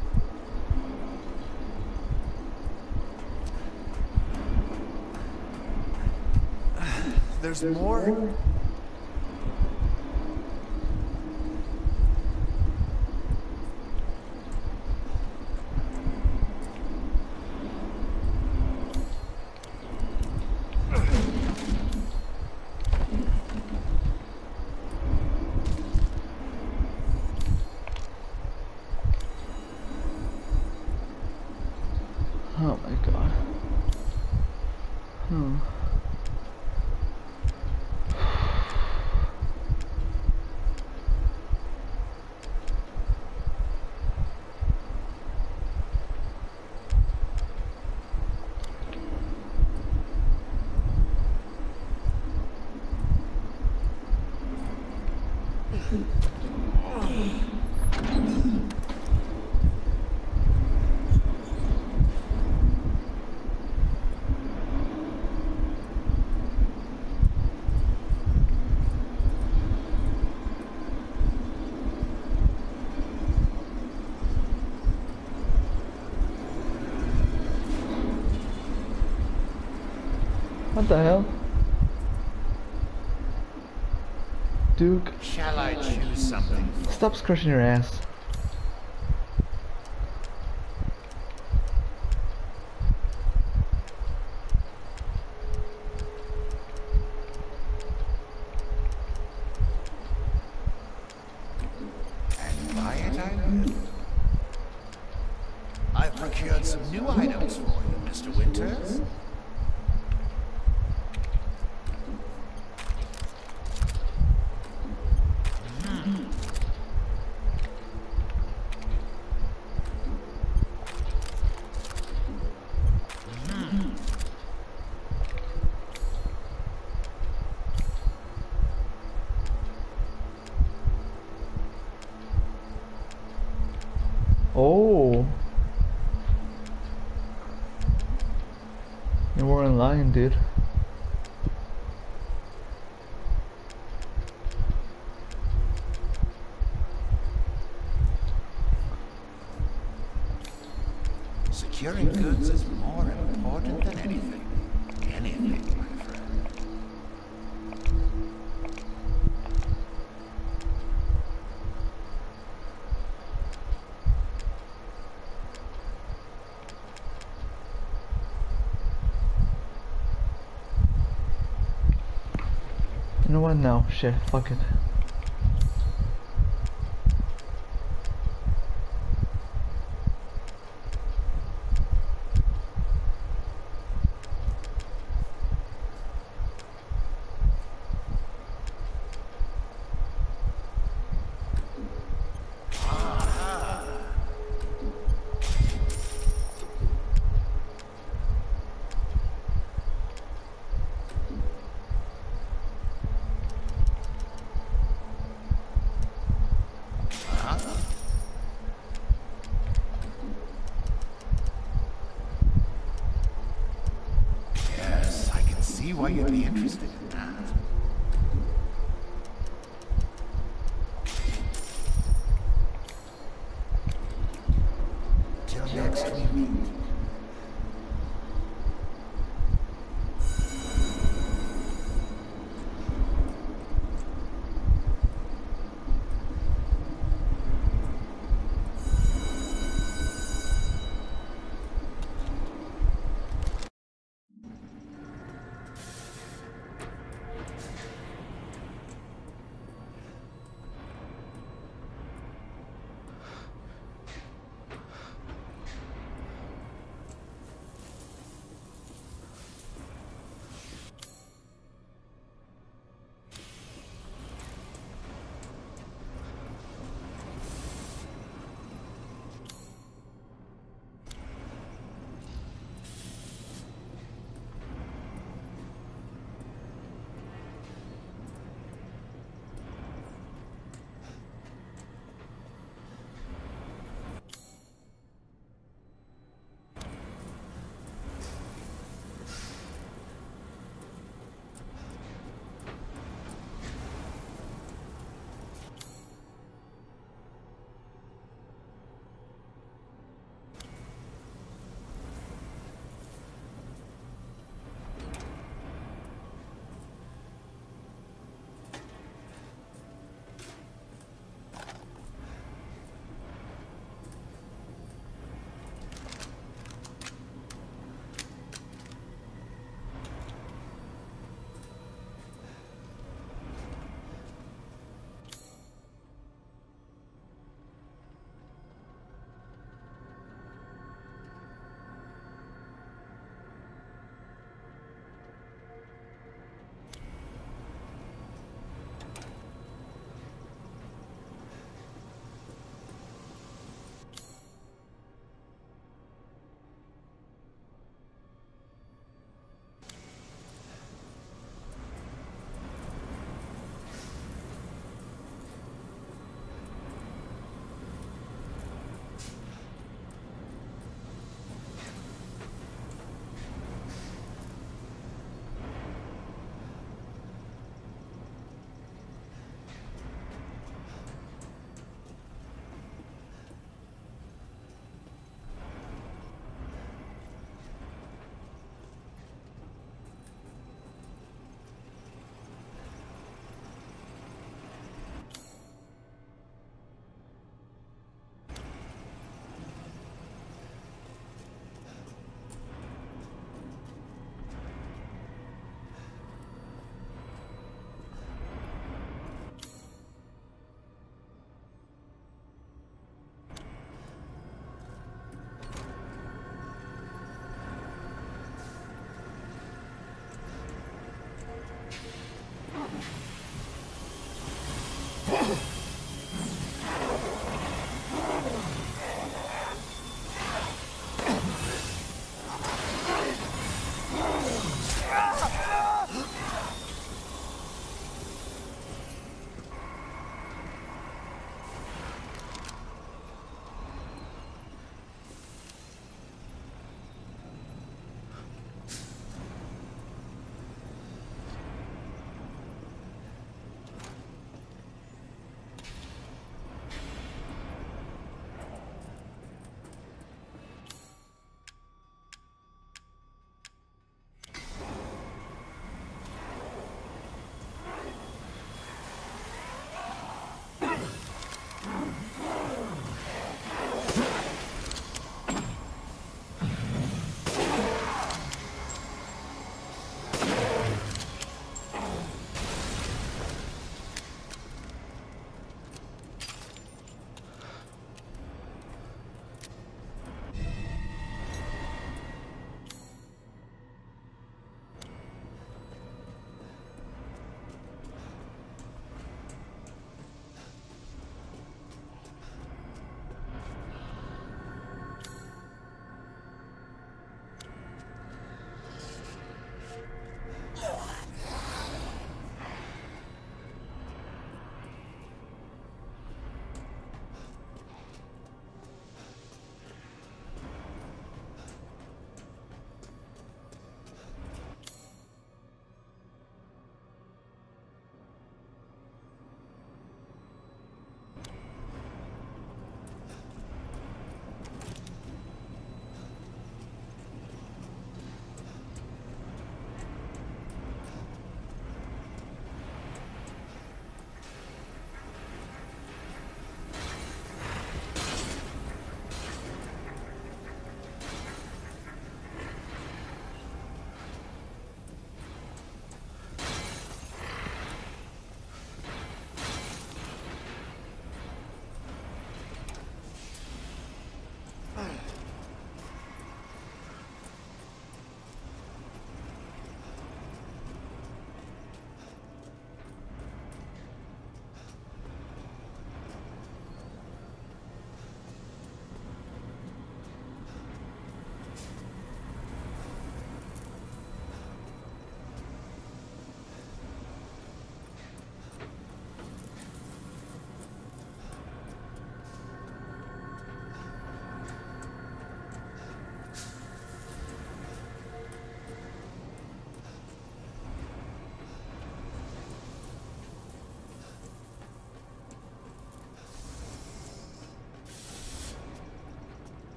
There's more? Oh my god. What the hell? Duke, Shall I choose something? stop scratching your ass. And buy it I will. I've procured some new items for you, Mr. Winters. Oh, you weren't lying, dude. Securing goods is more important than anything. Anything, my friend. You know what? No, shit, fuck it. Yes, I can see why you'd be interested in that. Till next we meet.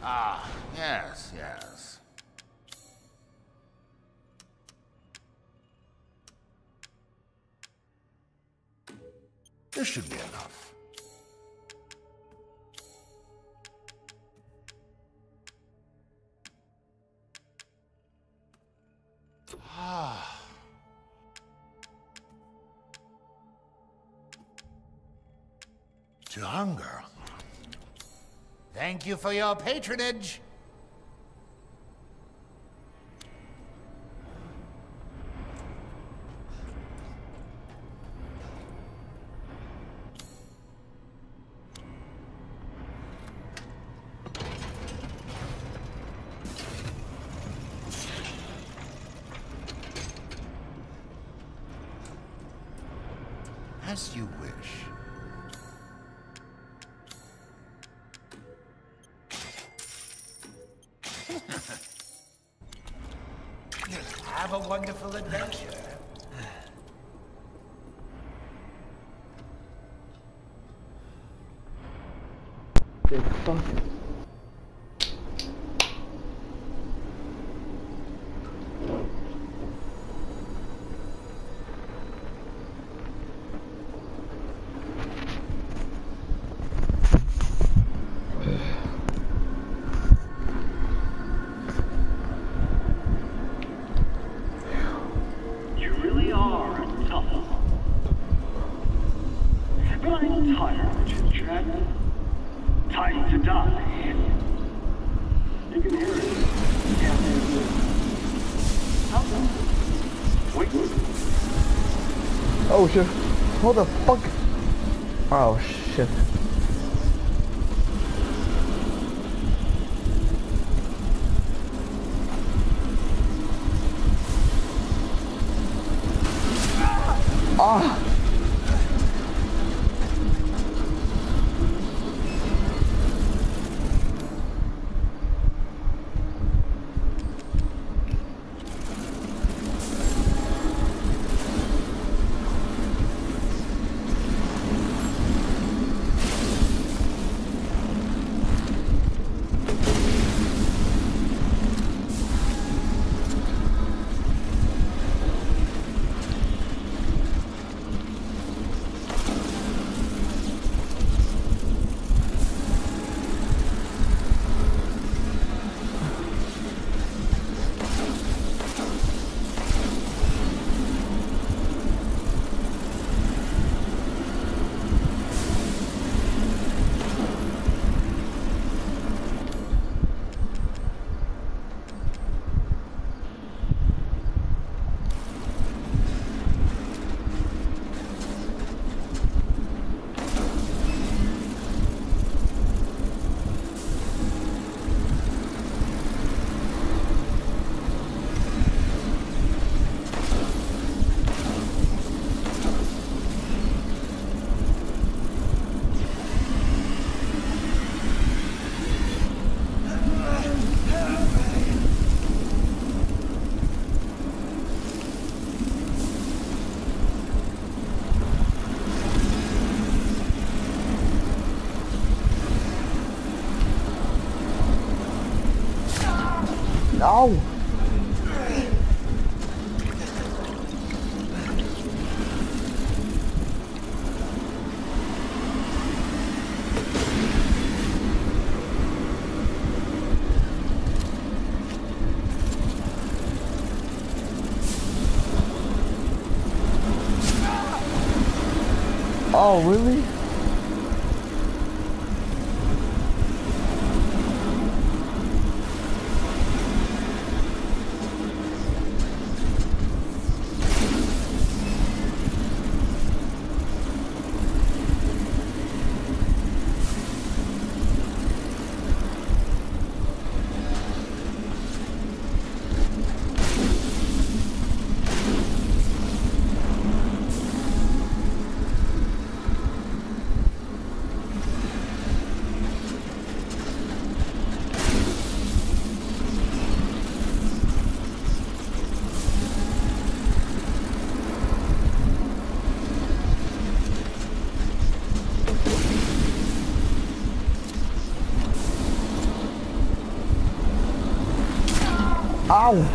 Ah, yes, yes. This should be enough. Ah. To hunger. Thank you for your patronage. As you wish. Have a wonderful adventure. Big fuck. You really are tough. But I'm tired of chit-chat. Time to die. You can hear it. Can't hear it. How come? Wait. Oh shit. What the fuck? Oh shit. Ah! No! Oh, really? Ow!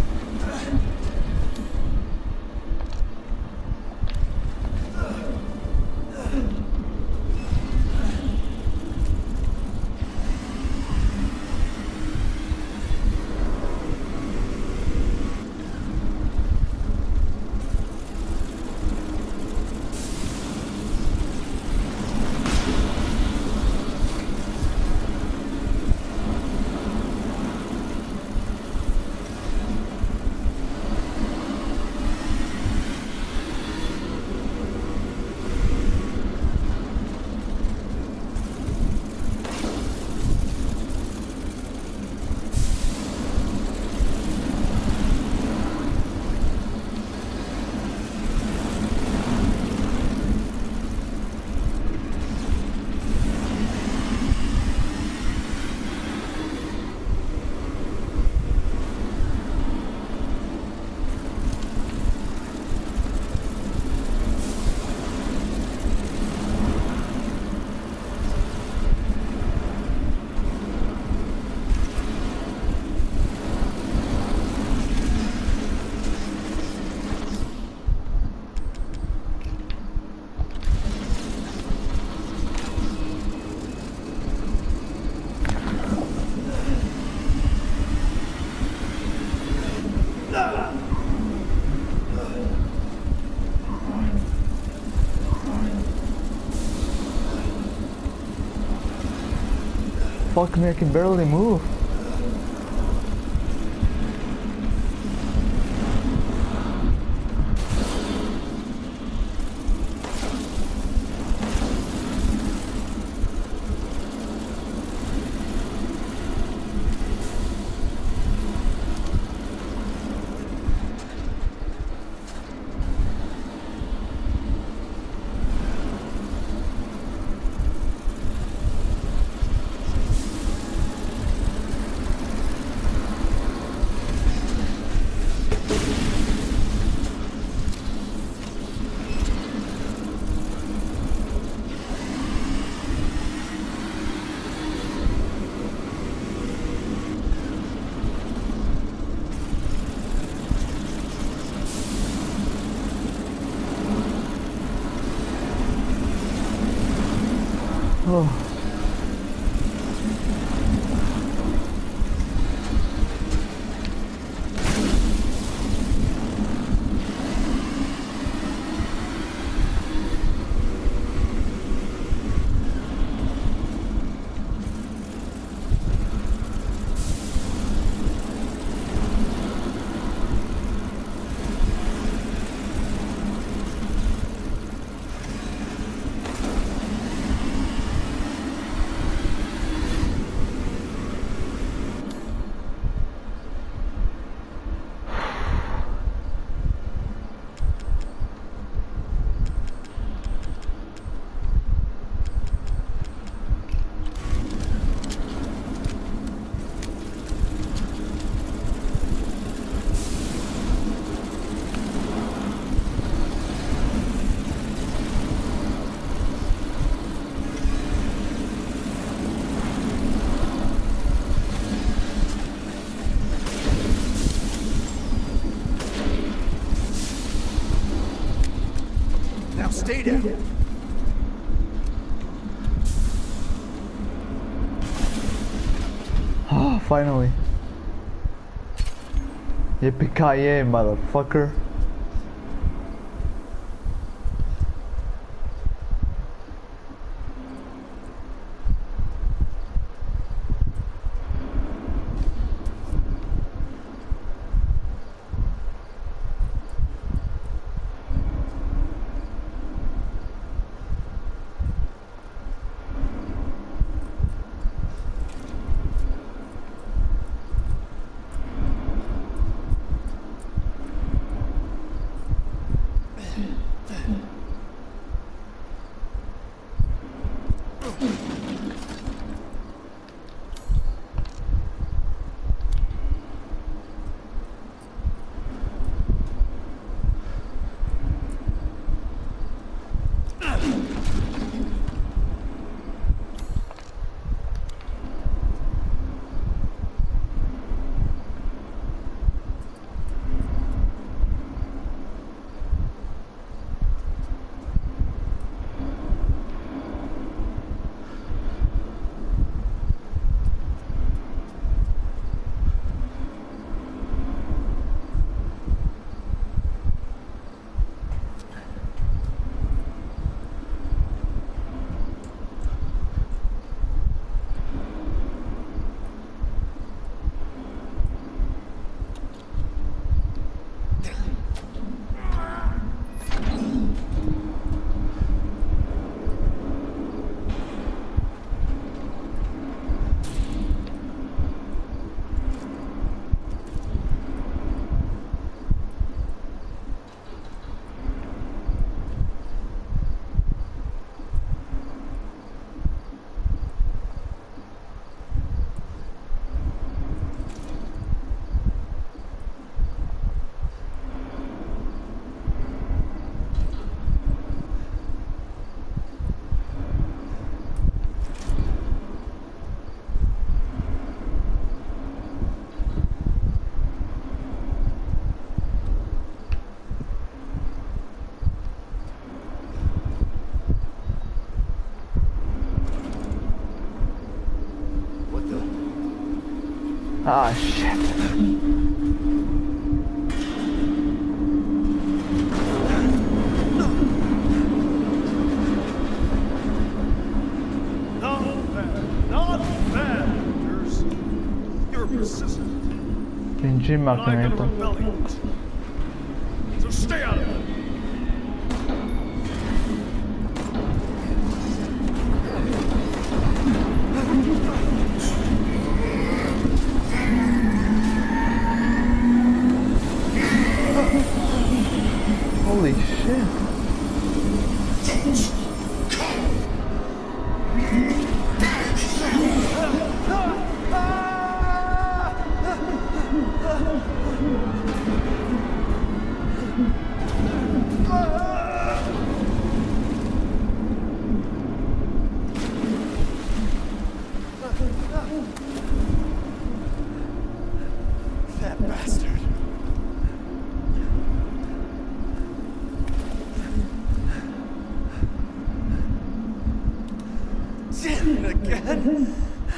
Fuck me, I can barely move. Oh. Stay down. Ah, finally. Yippee-ki-yay, motherfucker. Ah, shit. Not bad, Rangers. You're persistent. Pinche I'm gonna Magneto. rebel. So stay out of it. Holy shit. That bastard. Damn it again.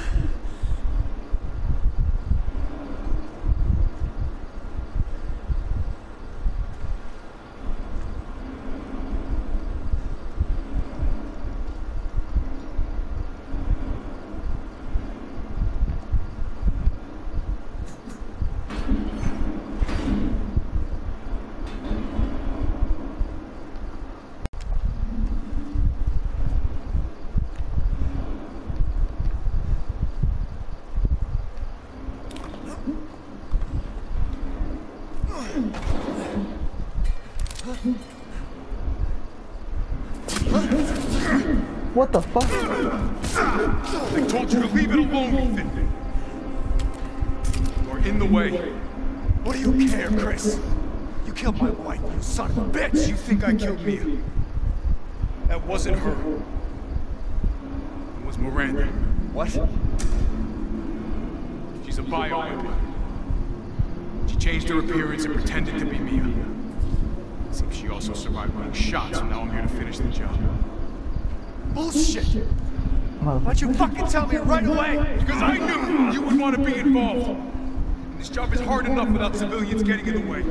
What the fuck? I told you to leave it alone, Ethan. You're in the way. What do you care, Chris? You killed my wife, you son of a bitch! You think I killed Mia? That wasn't her. It was Miranda. What? She's a bioweapon. She changed her appearance and pretended to be Mia. Seems she also survived being shot, so now I'm here to finish the job. Bullshit! Why'd you fucking tell me right away? Because I knew you would want to be involved. And this job is hard enough without civilians getting in the way.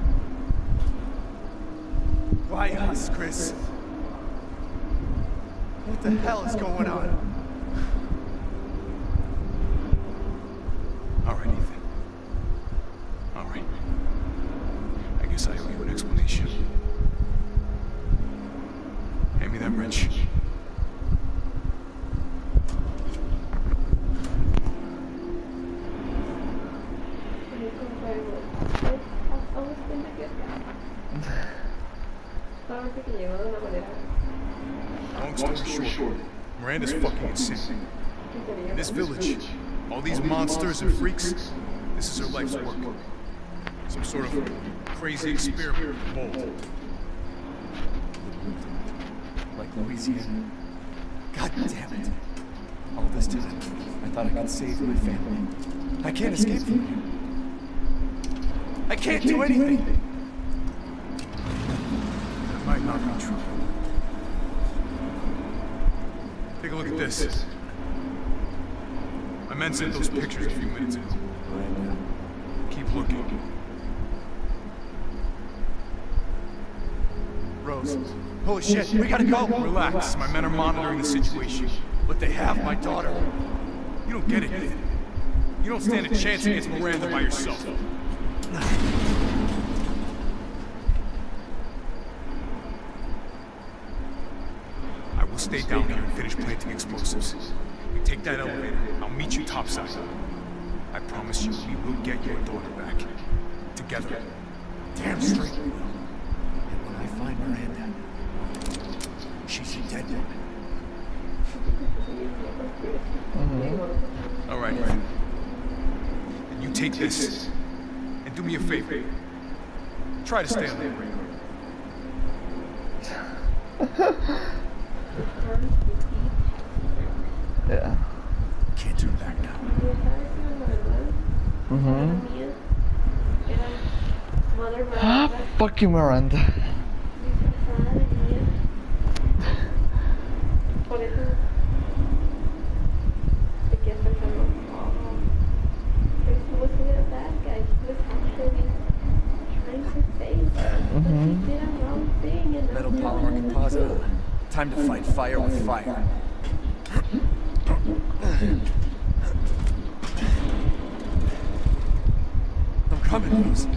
Why us, Chris? What the hell is going on? All right, Ethan. All right. I guess I owe you an explanation. Hand me that wrench. Long story short, Miranda's fucking insane. In this village, all these monsters and freaks, this is her life's work. Some sort of crazy experiment mold. Like Louisiana. God damn it. All this time, I thought I could save my family. I can't escape from you. I can't do anything. That might not be true. Take a look at this. My men sent those pictures a few minutes ago. Keep looking. Rose. Holy shit, we gotta go. Relax, my men are monitoring the situation. But they have my daughter. You don't get it, Ethan. You don't stand a chance against Miranda by yourself. I will stay down here and finish planting explosives. You take that elevator. I'll meet you topside. I promise you, we will get your daughter back. Together. Damn straight we will. And when I find Miranda, she's a dead woman. All right, Ethan. And you take this. And do me a favor. Try to stay on the radar. Yeah. Can't turn back now. Ah, fucking Miranda. Por eso te quedas pensando, oh, Time to fight fire with fire. I'm coming, Lucy.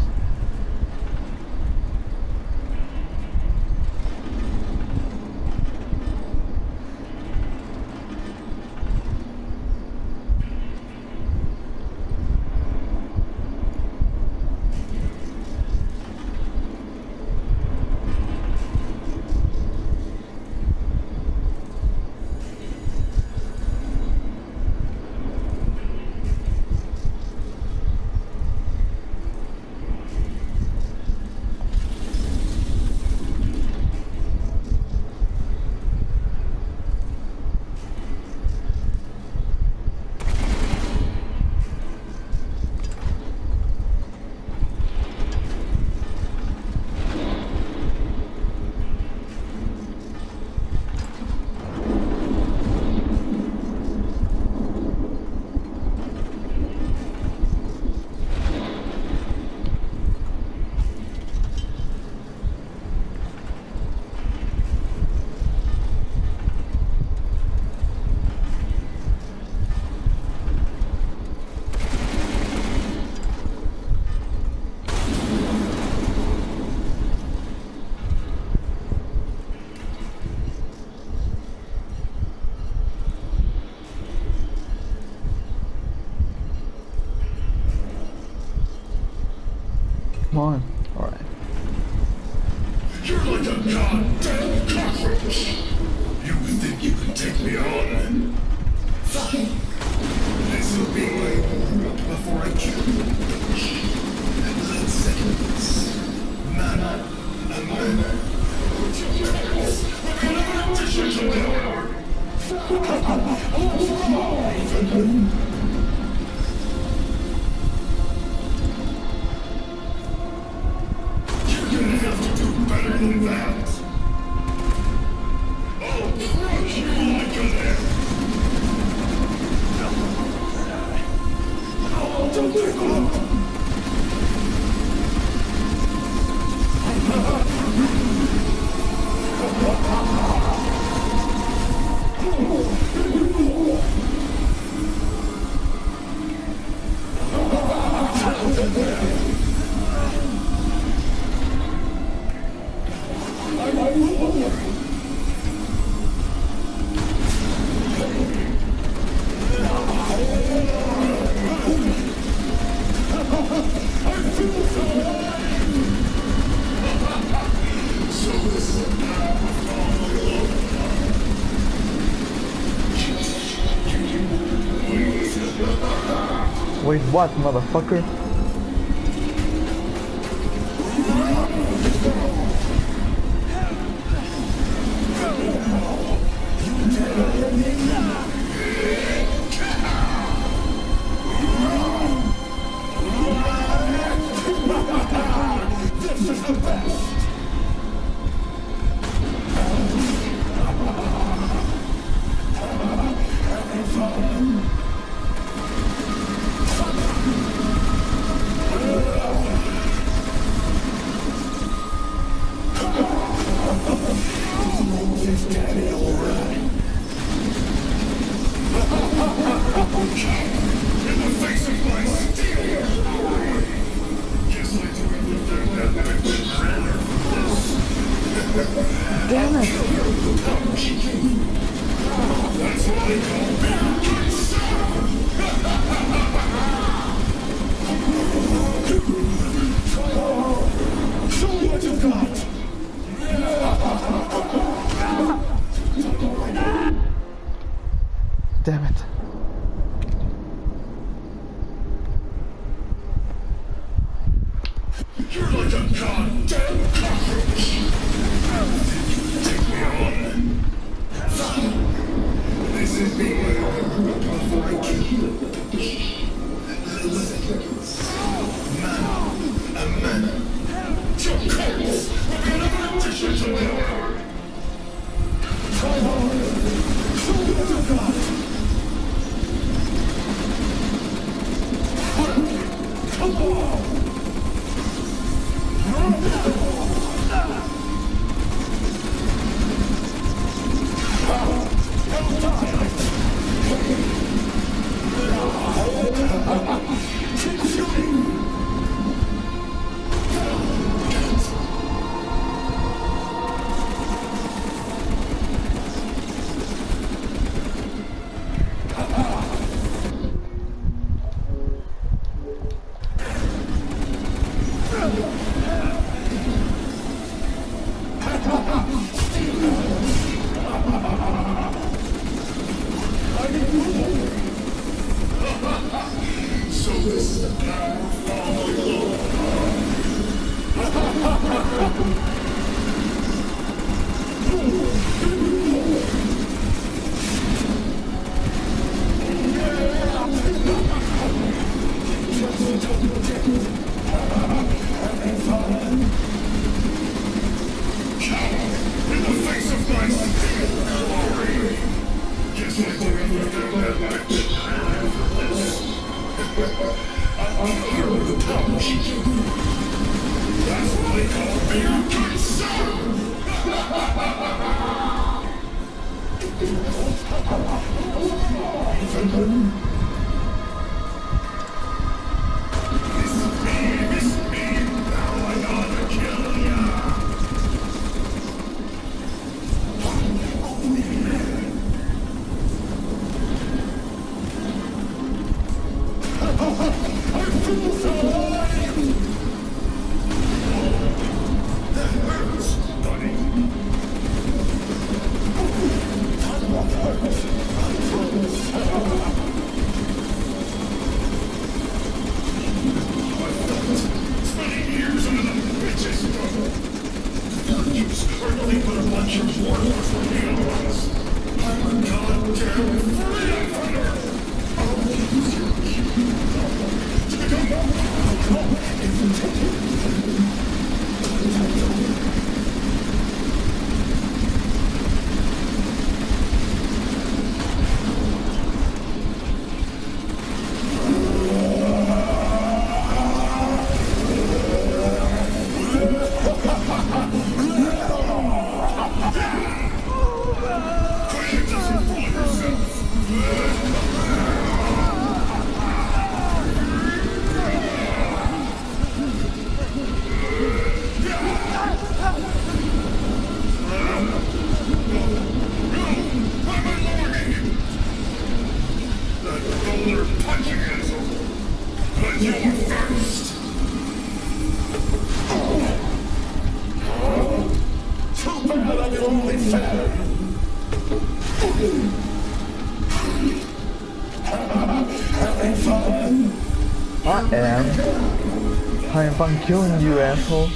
Come on. Alright. You're like a goddamn cockroach. You think you can take me on? Fine. This'll be my warm-up before I kill you. Blood seconds. Mana. A mana. We're gonna audition together. You're gonna have to do better than that. I'll crush you like an egg. Don't give up. Wait, what, motherfucker? This is the best. Daddy, alright. In the face of my steel. Guess I do everything that bitch rather Damn it! That's what I call being show me what you've got. Damn it. You're like a goddamn cockroach. Take me on. This is me before I kill you. Man, a man. Your coats. We're gonna audition together. Try hard. Show me what you've got. Come on. I'm killing you, asshole.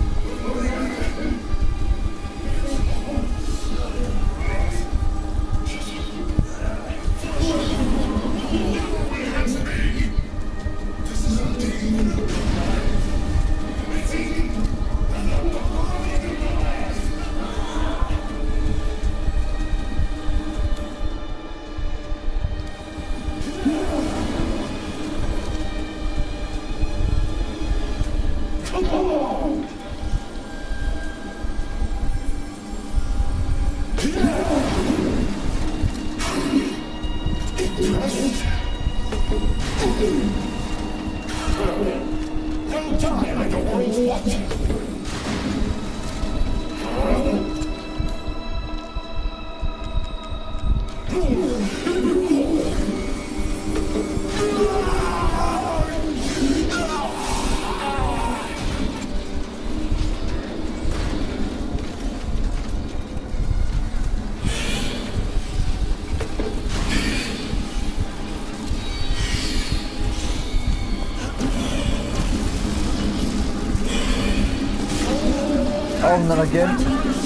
Oh, not again.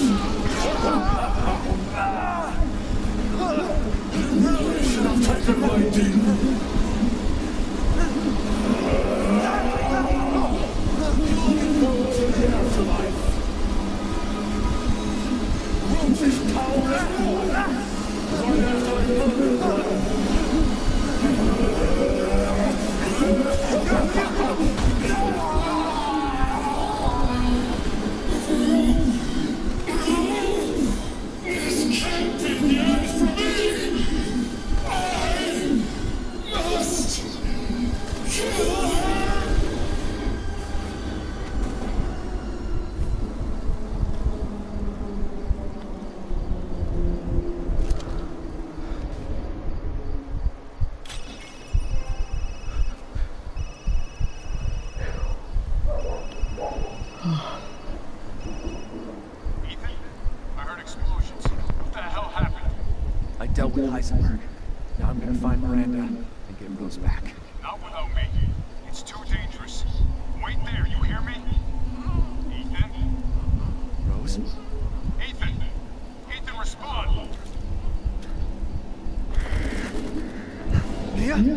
Dealt with Heisenberg. Now I'm gonna find Miranda and get Rose back. Not without me. It's too dangerous. Wait there, you hear me? Ethan? Rose? Ethan! Ethan, respond! Mia?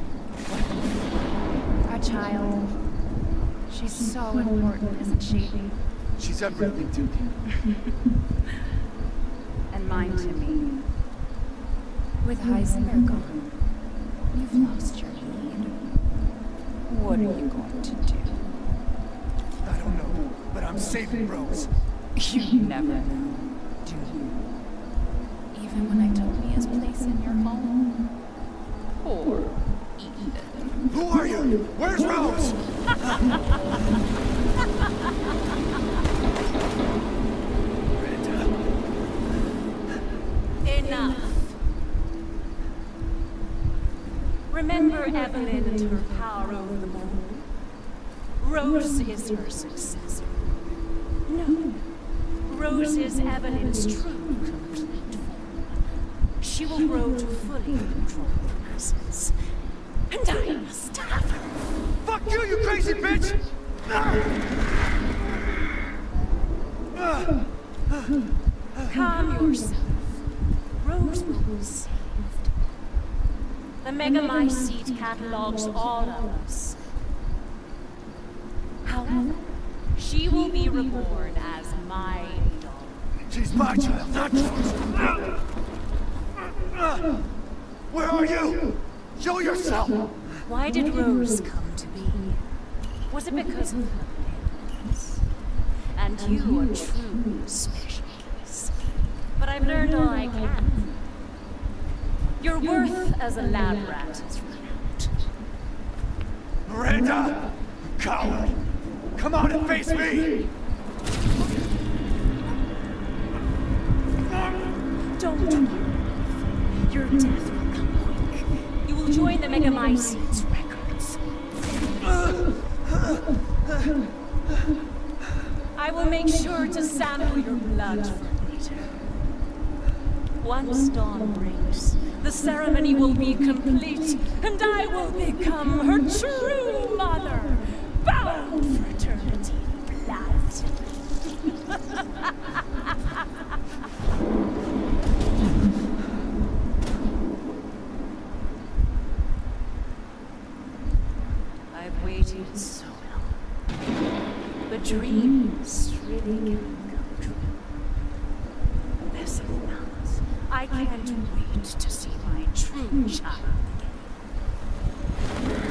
Our child. She's so important, isn't she? She's everything to me. And mine to me. With Heisenberg gone, you've lost your lead. What are you going to do? I don't know, but I'm saving Rose. You never know, do you? Even when I took Mia's place in your home. Poor Ethan. Who are you? Where's Rose? Enough. Remember Evelyn and her power over the moon? Rose is her successor. No. Rose is Evelyn's true, complete form. She will grow to fully control the masses. And I must have her. Fuck you, you crazy bitch! Calm yourself. Rose will be saved. The Megamycete catalogs all of us. However, she will be reborn as my daughter. She's my child, not yours. Where are you? Show yourself! Why did Rose come to be? Was it because of her parents? And you are true special case. But I've learned all I can. Your worth as a lab rat has run out. Miranda! Coward! Come on and face me! Don't worry. Your death will come quick. You will join the Megamycete's records. I will make sure to sample your blood for later. Once dawn breaks, the ceremony will be complete, and I will become her true mother, bound for eternity in blood. I've waited so long. The dreams really can come true. This enough. I can't wait to see my true child again.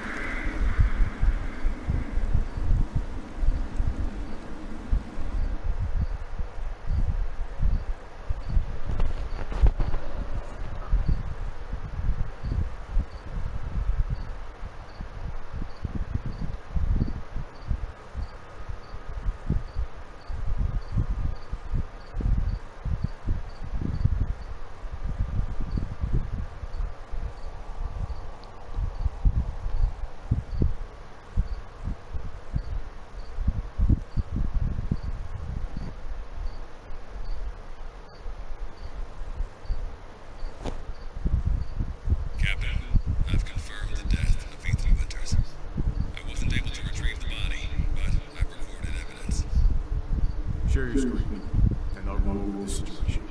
Share your screen, and I'll go over the situation.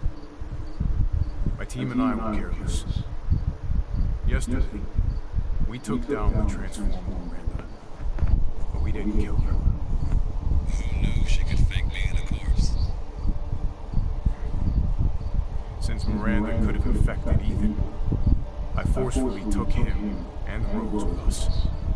My team and I were careless. Yesterday, we took down the Transformer Miranda, but we didn't kill her. Who knew she could fake being a corpse? Since Miranda could have infected Ethan, I forcefully took him and Rose with us.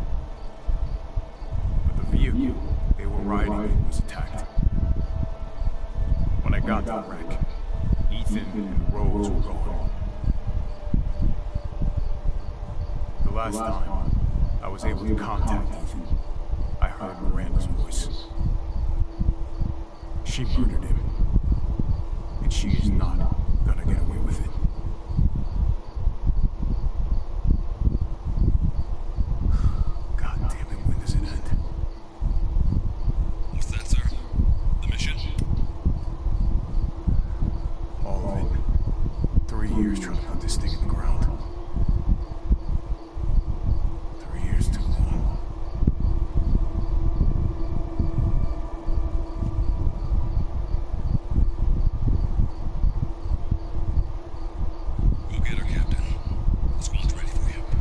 But the vehicle they were riding in was attacked. When I got the wreck, Ethan and Rose were gone. The last time I was able to contact Ethan, I heard Miranda's voice. She murdered him, and she is not gonna get away with it. God damn it, when does it end? What's that, sir? The mission? All of it. 3 years trying to put this thing in the ground. 3 years too long. Go get her, Captain. The squad's ready for you.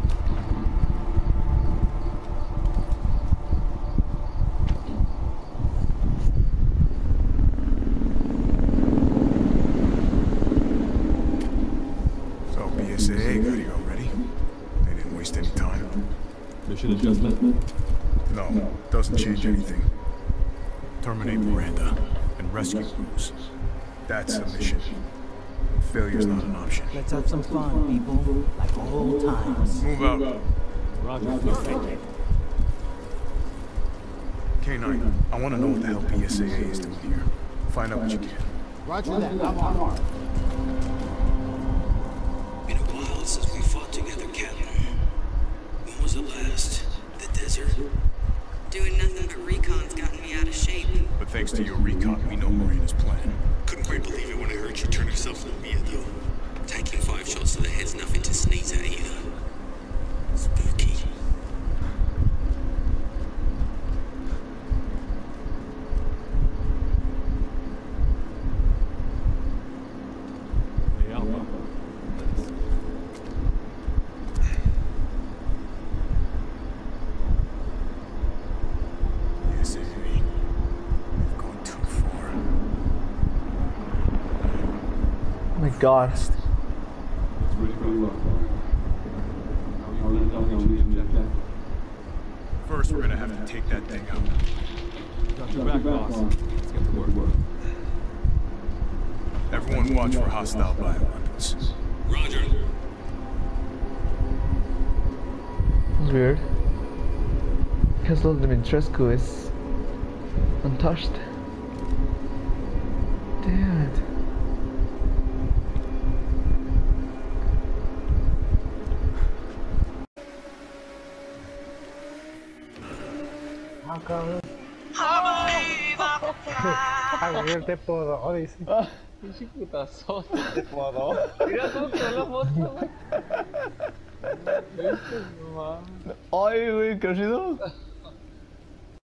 So BSAA got here already. They didn't waste any time. Mission adjustment? No, doesn't change anything. Terminate Miranda and rescue Rose. That's a mission. Failure's not an option. Let's have some fun, people. Like old times. Move out. Roger. K9, I want to know what the hell BSAA is doing here. Find out what you can. Roger that. I'm on. Been a while since we fought together, Captain. When was it last? The desert? Doing nothing but recon's gotten me out of shape. But thanks to your recon, we know Marina's plan. Couldn't quite believe it when I heard you turn yourself into Mia, though. Taking 5 shots to the head's nothing to sneeze at either. Spooky. god. It's really well. I'll let them know we object. First, we're gonna have to take that thing out. Got your back, boss. Let's get to work. Everyone watch for hostile bioweapons. Roger. It's weird. Castle Dimitrescu is untouched. Damn it. Javier te podó, dice. Pinche putazote. Te podó. Mira cómo quedó la foto, güey. Ay, güey, ¿qué ha sido?